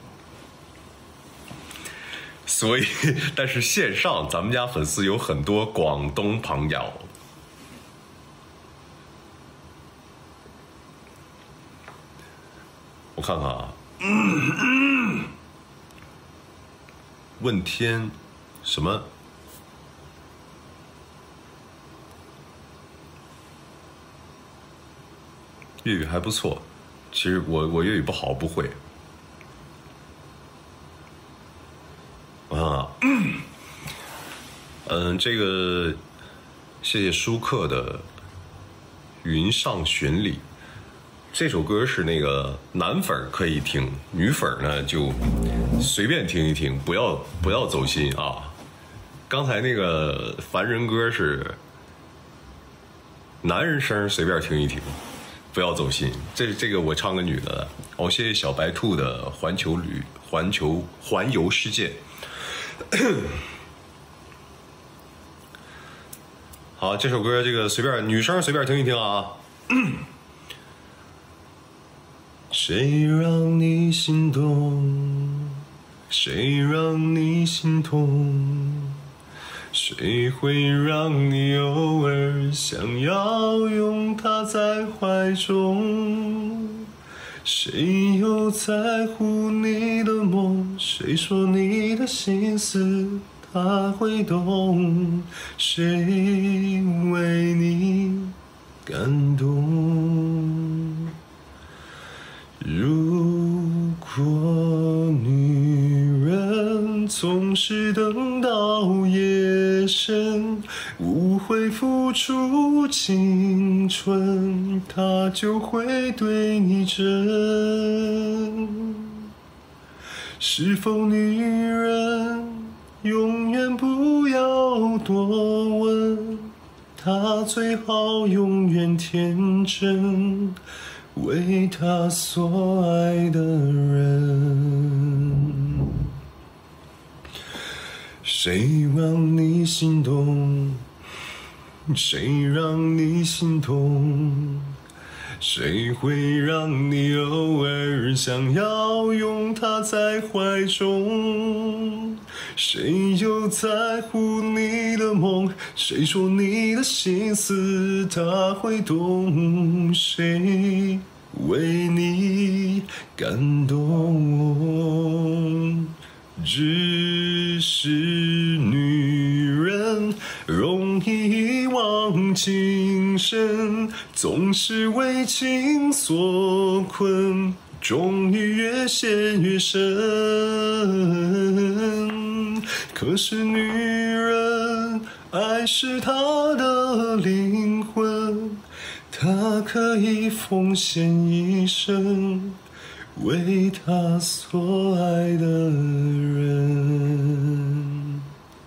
所以但是线上咱们家粉丝有很多广东朋友。我看看啊，嗯嗯、问天什么？粤语还不错，其实我我粤语不好，不会。啊，嗯，这个谢谢舒克的《云上寻里》这首歌是那个男粉可以听，女粉呢就随便听一听，不要不要走心啊。刚才那个凡人歌是男人声随便听一听，不要走心。这这个我唱个女的。哦，谢谢小白兔的环球旅环球环游世界。好，这首歌这个随便女生随便听一听啊。谁让你心动？谁让你心痛？谁会让你偶尔想要拥他在怀中？谁又在乎你的梦？谁说你的心思他会懂？谁为你感动？如果女人总是等到夜深，无悔付出青春，她就会对你真。是否女人永远不要多问，她最好永远天真，为他所爱的人。谁让你心动？谁让你心痛？谁会让你偶尔想要拥他在怀中？谁又在乎你的梦？谁说你的心思他会懂？谁为你感动？只是女人容易遗忘情深，总是为情所困，终于越陷越深。可是女人爱是她的灵魂，她可以奉献一生，为她所爱的人。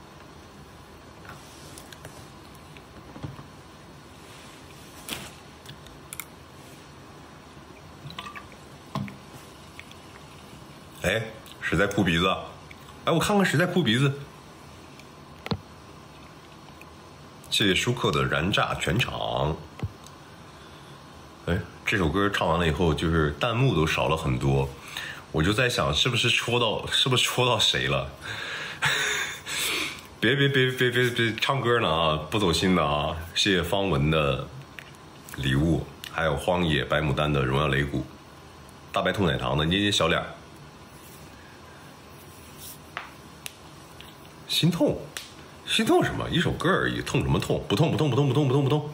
哎，谁在哭鼻子？哎，我看看谁在哭鼻子。谢谢舒克的燃炸全场。哎，这首歌唱完了以后，就是弹幕都少了很多，我就在想，是不是戳到，是不是戳到谁了？别别别别别别唱歌呢啊，不走心的啊！谢谢方文的礼物，还有荒野白牡丹的荣耀擂鼓，大白兔奶糖的捏捏小脸。心痛，心痛什么？一首歌而已，痛什么痛？不痛不痛不痛不痛不痛不痛。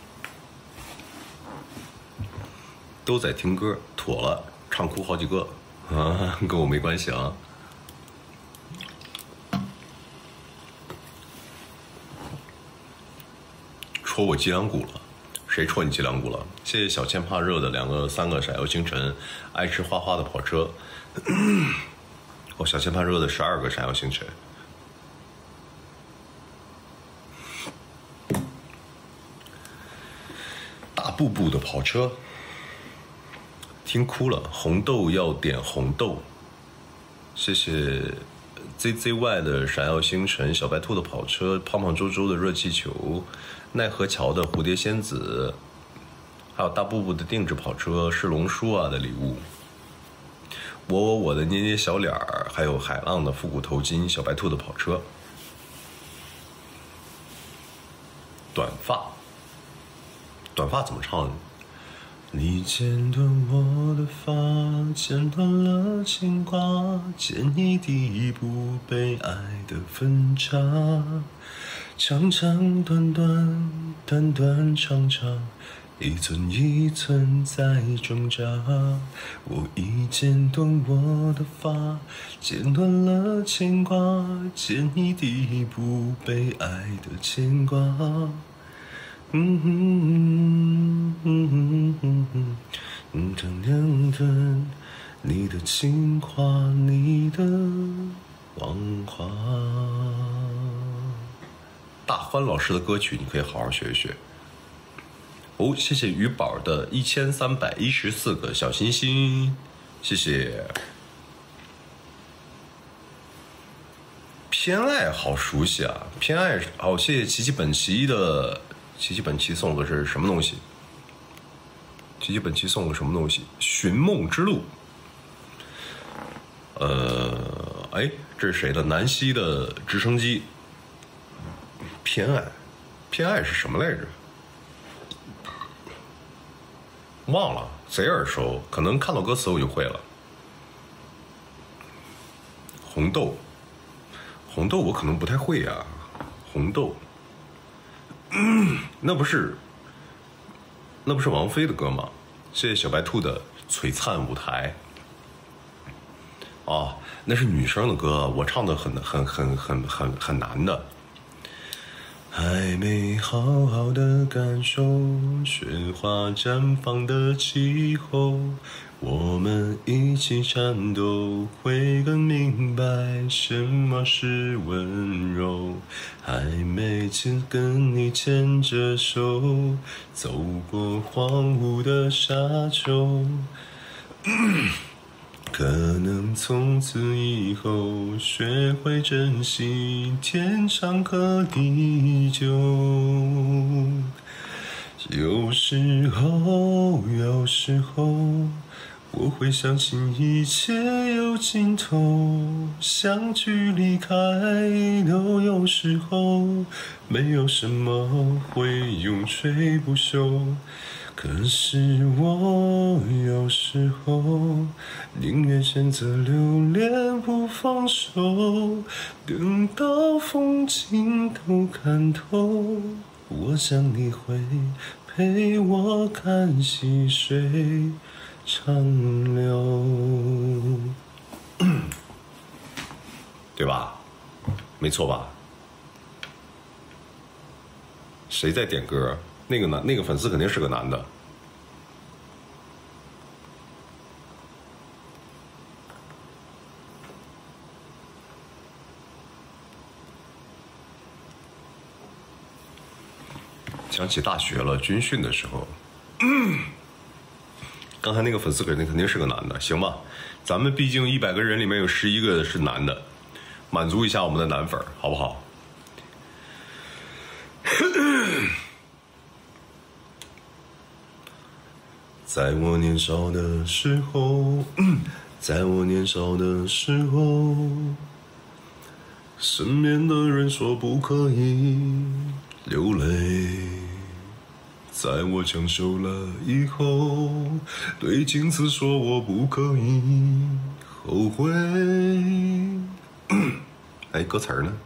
都在听歌，妥了，唱哭好几个啊，跟我没关系啊。戳我脊梁骨了，谁戳你脊梁骨了？谢谢小倩怕热的两个三个闪耀星辰，爱吃花花的跑车。哦，小倩怕热的十二个闪耀星辰。大步步的跑车，听哭了。红豆要点红豆，谢谢 Z Z Y 的闪耀星辰，小白兔的跑车，胖胖周周的热气球，奈何桥的蝴蝶仙子，还有大步步的定制跑车，是龙叔啊的礼物。我我我的捏捏小脸儿，还有海浪的复古头巾，小白兔的跑车，短发。短发怎么唱？你剪断我的发，剪断了牵挂，剪一地不被爱的分岔，长长短短，短短长长，一寸一寸在挣扎。我已剪断我的发，剪断了牵挂，剪一地不被爱的牵挂。嗯哼嗯哼嗯哼嗯哼嗯哼，你的情话，你的谎话。大欢老师的歌曲，你可以好好学一学。 哦，谢谢鱼宝的一千三百一十四个小心心，谢谢。偏爱好熟悉啊，偏爱好，谢谢奇奇本奇的奇奇本奇送的是什么东西？奇奇本奇送的什么东西？寻梦之路。呃，哎，这是谁的？南希的直升机。偏爱，偏爱是什么来着？忘了，贼耳熟，可能看到歌词我就会了。红豆，红豆我可能不太会呀、啊。红豆、嗯，那不是，那不是王菲的歌吗？谢谢小白兔的璀璨舞台。哦，那是女生的歌，我唱的很很很很很很难的。还没好好的感受雪花绽放的气候，我们一起颤抖，会更明白什么是温柔。还没牵跟你牵着手，走过荒芜的沙丘。可能从此以后学会珍惜天长和地久。有时候有时候我会相信一切有尽头，相聚离开都有时候，没有什么会永垂不朽。可是我有时候宁愿选择留恋不放手，等到风景都看透，我想你会陪我看细水长流。对吧？没错吧？谁在点歌？那个男，那个粉丝肯定是个男的。想起大学了，军训的时候，嗯、刚才那个粉丝肯定肯定是个男的，行吧？咱们毕竟一百个人里面有十一个是男的，满足一下我们的男粉，好不好？在我年少的时候，在我年少的时候，身边的人说不可以流泪。在我成熟了以后，对镜子说我不可以后悔。哎，歌词呢？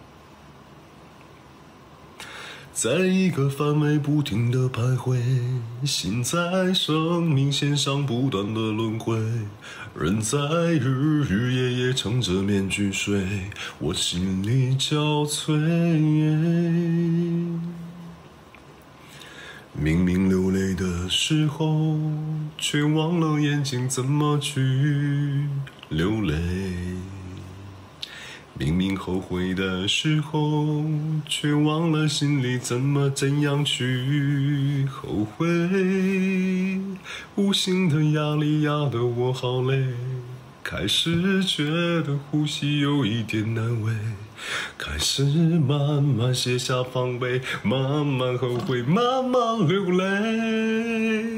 在一个范围不停的徘徊，心在生命线上不断的轮回，人在日日夜夜撑着面具睡，我心里憔悴。明明流泪的时候，却忘了眼睛怎么去流泪。明明后悔的时候，却忘了心里怎么怎样去后悔。无形的压力压得我好累，开始觉得呼吸有一点难为，开始慢慢卸下防备，慢慢后悔，慢慢流泪。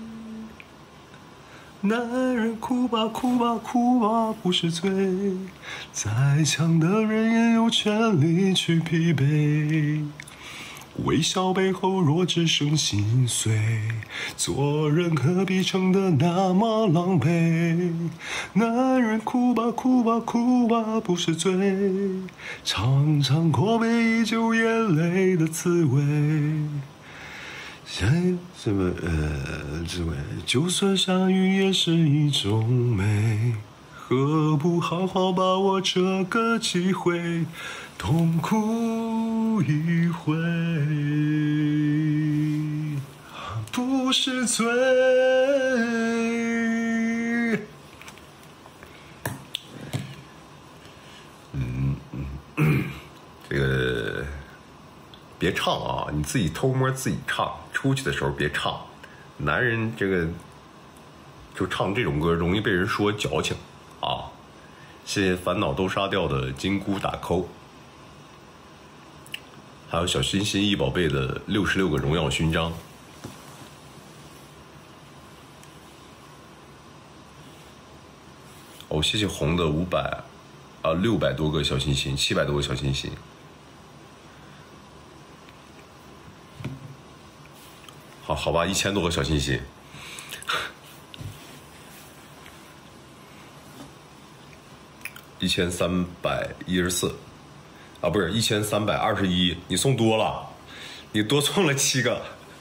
男人哭吧哭吧哭吧不是罪，再强的人也有权利去疲惫。微笑背后若只剩心碎，做人何必撑得那么狼狈。男人哭吧哭吧哭吧不是罪，尝尝过每一酒眼泪的滋味。什么呃滋味？就算下雨也是一种美，何不好好把握这个机会，痛哭一回，不是罪。嗯嗯，这个别唱啊，你自己偷摸自己唱。 出去的时候别唱。男人这个就唱这种歌容易被人说矫情啊。谢谢烦恼都杀掉的金箍打扣，还有小心心易宝贝的六十六个荣耀勋章。哦，谢谢红的五百啊，六百多个小心心，七百多个小心心。好好吧，一千多个小心心。一千三百一十四，啊，不是一千三百二十一，你送多了，你多送了七个。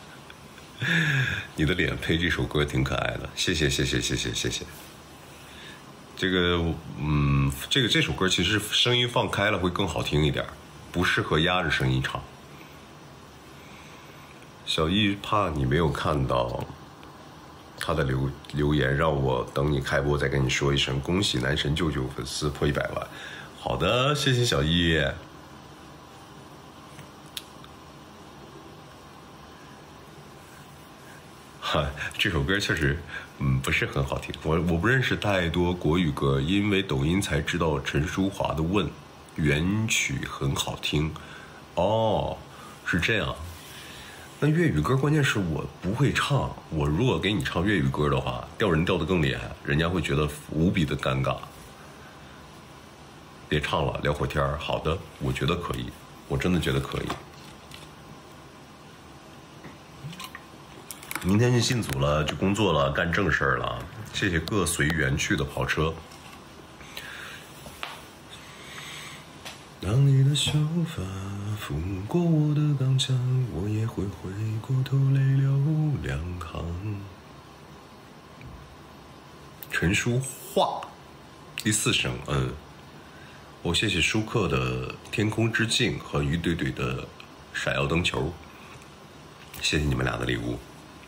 你的脸配这首歌挺可爱的，谢谢谢谢谢谢谢谢。这个嗯，这个这首歌其实声音放开了会更好听一点，不适合压着声音唱。小易怕你没有看到他的留留言，让我等你开播再跟你说一声，恭喜男神舅舅粉丝破一百万。好的，谢谢小易。哈，这首歌确实，嗯，不是很好听。我我不认识太多国语歌，因为抖音才知道陈淑桦的《问》原曲很好听。哦，是这样。那粤语歌关键是我不会唱，我如果给你唱粤语歌的话，吊人吊得更厉害，人家会觉得无比的尴尬。别唱了，聊会天儿。好的，我觉得可以，我真的觉得可以。明天就进组了，就工作了，干正事儿了。谢谢各随缘去的跑车。当你的秀发拂过我的钢枪，我也会回过头泪流两行。陈淑桦，第四声，嗯，我、哦、谢谢舒克的天空之镜和于怼怼的闪耀灯球，谢谢你们俩的礼物。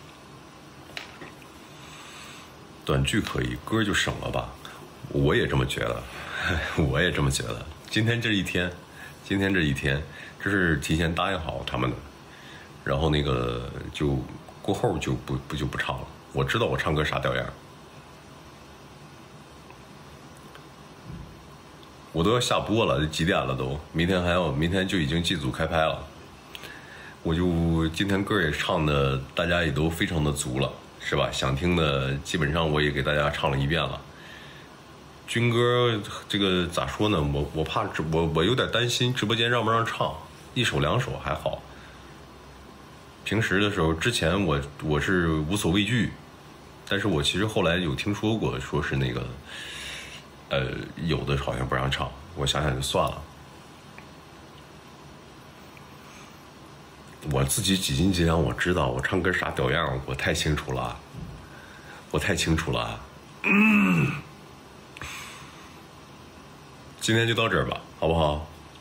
短剧可以，歌就省了吧，我也这么觉得，我也这么觉得。今天这一天，今天这一天，这是提前答应好他们的，然后那个就过后就不不就不唱了。我知道我唱歌啥屌样，我都要下播了，几点了都？明天还要，明天就已经进组开拍了。我就今天歌也唱的，大家也都非常的足了，是吧？想听的基本上我也给大家唱了一遍了。军歌这个咋说呢？我我怕直我我有点担心直播间让不让唱，一首两首还好。平时的时候，之前我我是无所畏惧，但是我其实后来有听说过，说是那个，呃，有的好像不让唱，我想想就算了。我自己几斤几两，我知道我唱歌啥屌样，我太清楚了，我太清楚了。嗯今天就到这儿吧，好不好？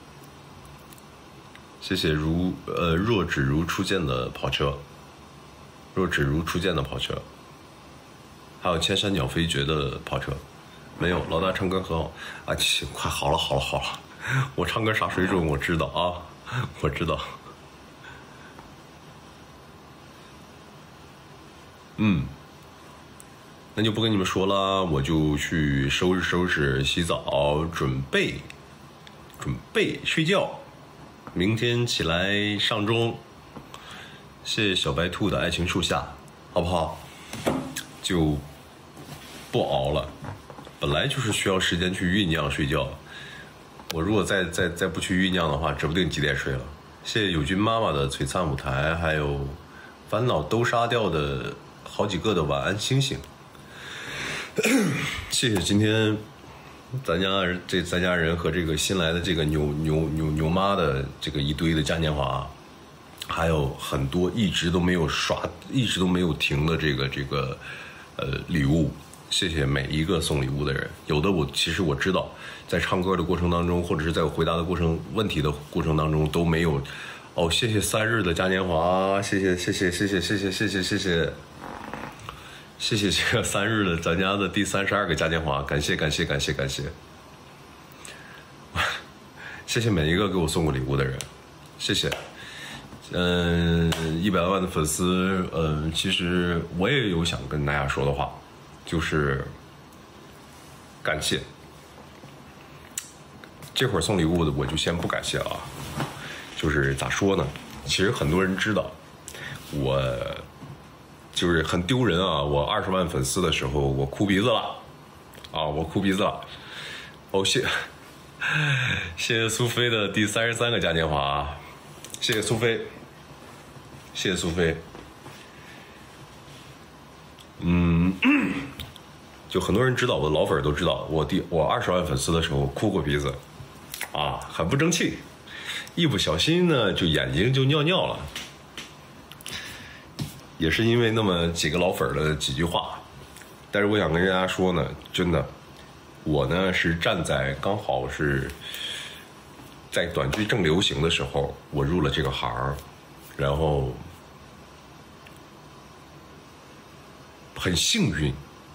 谢谢如呃若只如初见的跑车，若只如初见的跑车，还有千山鸟飞绝的跑车，没有老大唱歌很好啊，行，快好了好了好了，我唱歌啥水准我知道啊，我知道。嗯。那就不跟你们说了，我就去收拾收拾、洗澡，准备准备睡觉。明天起来上钟。谢谢小白兔的爱情树下，好不好？就不熬了，本来就是需要时间去酝酿睡觉。我如果再再再不去酝酿的话，指不定几点睡了。谢谢友军妈妈的璀璨舞台，还有烦恼都杀掉的好几个的晚安星星。谢谢今天咱家这咱家人和这个新来的这个牛牛牛牛妈的这个一堆的嘉年华，还有很多一直都没有刷、一直都没有停的这个这个呃礼物。谢谢每一个送礼物的人，有的我其实我知道，在唱歌的过程当中，或者是在我回答的过程问题的过程当中都没有。哦，谢谢三日的嘉年华，谢谢谢谢谢谢谢谢谢谢谢谢。谢谢这个三日的咱家的第三十二个嘉年华，感谢感谢感谢感谢，谢谢每一个给我送过礼物的人，谢谢嗯，一百万的粉丝，嗯，其实我也有想跟大家说的话，就是感谢。这会儿送礼物的我就先不感谢了啊，就是咋说呢？其实很多人知道，我就是很丢人啊！我二十万粉丝的时候，我哭鼻子了啊！我哭鼻子了。哦，谢谢谢苏菲的第三十三个嘉年华，谢谢苏菲。谢谢苏菲。嗯，就很多人知道，我的老粉都知道，我第我二十万粉丝的时候哭过鼻子，啊，很不争气，一不小心呢就眼睛就尿尿了，也是因为那么几个老粉的几句话。但是我想跟大家说呢，真的，我呢是站在刚好是在短剧正流行的时候，我入了这个行，然后很幸运，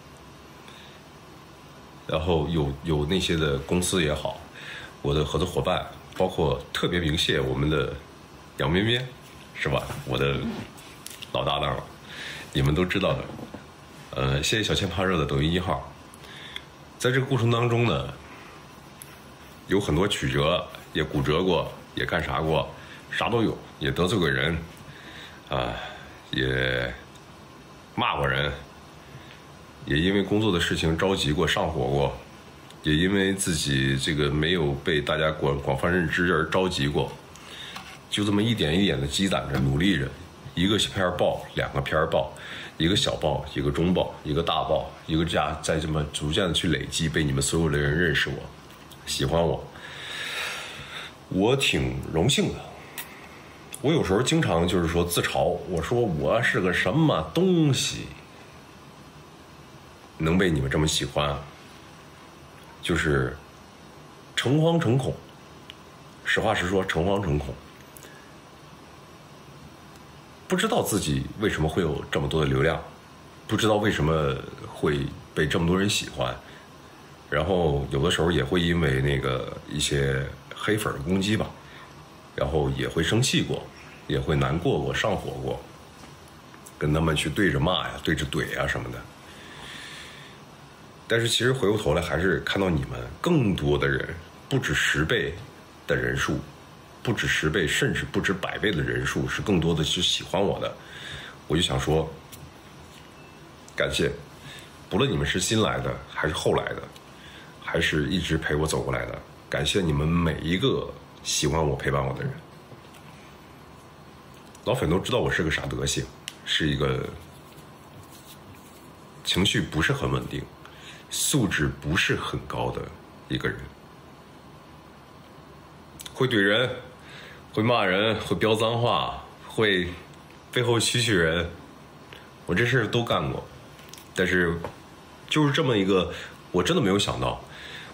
然后有有那些的公司也好，我的合作伙伴，包括特别鸣谢我们的杨咩咩，是吧？我的老搭档了，你们都知道的。呃，谢谢小千怕热的抖音一号。在这个过程当中呢，有很多曲折，也骨折过，也干啥过，啥都有，也得罪过人，啊，也骂过人。也因为工作的事情着急过、上火过，也因为自己这个没有被大家广广泛认知而着急过，就这么一点一点的积攒着、努力着，一个片儿爆，两个片儿爆，一个小爆，一个中爆，一个大爆，一个加，再这么逐渐的去累积，被你们所有的人认识我、喜欢我，我挺荣幸的。我有时候经常就是说自嘲，我说我是个什么东西。能被你们这么喜欢，就是诚惶诚恐。实话实说，诚惶诚恐，不知道自己为什么会有这么多的流量，不知道为什么会被这么多人喜欢，然后有的时候也会因为那个一些黑粉的攻击吧，然后也会生气过，也会难过过、上火过，跟他们去对着骂呀、对着怼呀什么的。但是其实回过头来，还是看到你们更多的人，不止十倍的人数，不止十倍，甚至不止百倍的人数，是更多的是喜欢我的。我就想说，感谢，不论你们是新来的，还是后来的，还是一直陪我走过来的，感谢你们每一个喜欢我、陪伴我的人。老粉都知道我是个啥德行，是一个情绪不是很稳定，素质不是很高的一个人，会怼人，会骂人，会飙脏话，会背后蛐蛐人，我这事儿都干过。但是就是这么一个，我真的没有想到，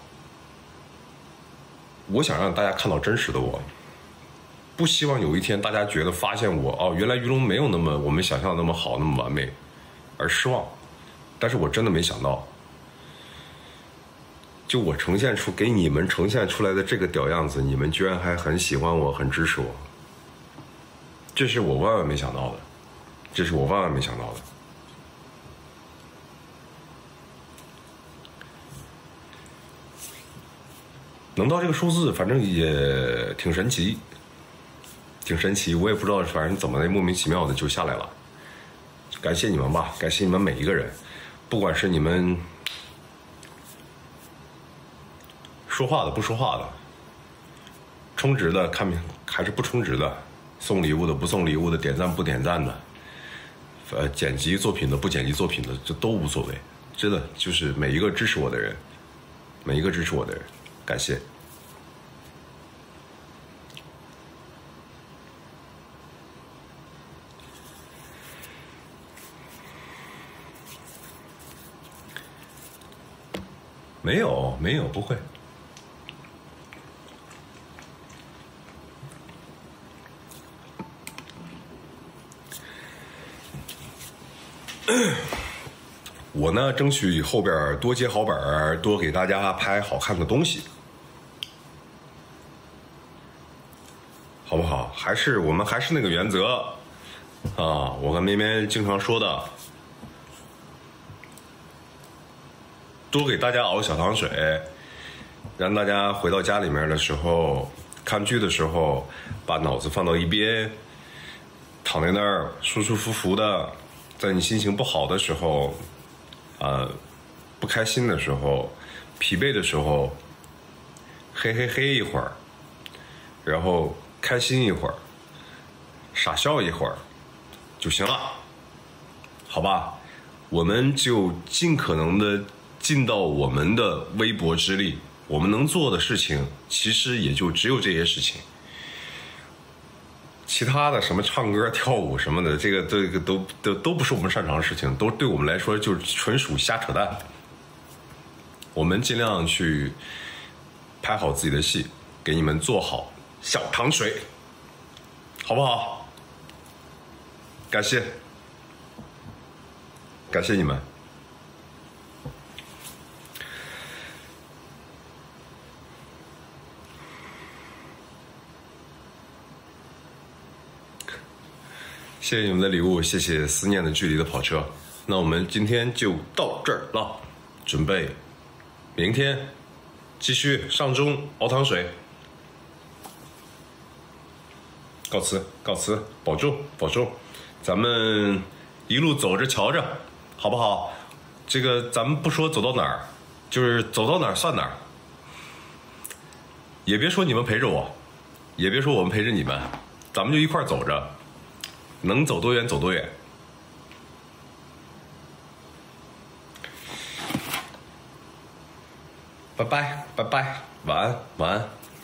我想让大家看到真实的我，不希望有一天大家觉得发现我哦，原来于龙没有那么我们想象的那么好，那么完美，而失望。但是我真的没想到，就我呈现出给你们呈现出来的这个屌样子，你们居然还很喜欢我，很支持我，这是我万万没想到的，这是我万万没想到的。能到这个数字，反正也挺神奇，挺神奇。我也不知道，反正怎么的，莫名其妙的就下来了。感谢你们吧，感谢你们每一个人，不管是你们说话的、不说话的，充值的、看还是不充值的，送礼物的、不送礼物的，点赞不点赞的，呃，剪辑作品的、不剪辑作品的，这都无所谓。真的就是每一个支持我的人，每一个支持我的人，感谢。没有，没有，不会。我呢，争取后边多接好本，多给大家拍好看的东西，好不好？还。 还是我们还是那个原则啊，我跟绵绵经常说的，多给大家熬小糖水，让大家回到家里面的时候，看剧的时候，把脑子放到一边，躺在那儿舒舒服服的，在你心情不好的时候，呃，不开心的时候，疲惫的时候，嘿嘿嘿一会儿，然后开心一会儿，傻笑一会儿就行了，好吧？我们就尽可能的尽到我们的微薄之力，我们能做的事情其实也就只有这些事情，其他的什么唱歌跳舞什么的，这个这个都都都不是我们擅长的事情，都对我们来说就是纯属瞎扯淡。我们尽量去拍好自己的戏，给你们做好小糖水，好不好？感谢，感谢你们。谢谢你们的礼物，谢谢思念的距离的跑车。那我们今天就到这儿了，准备明天继续上钟熬糖水。告辞，告辞，保重，保重，咱们一路走着瞧着，好不好？这个咱们不说走到哪儿，就是走到哪儿算哪儿。也别说你们陪着我，也别说我们陪着你们，咱们就一块儿走着，能走多远走多远。拜拜，拜拜，晚安，晚安。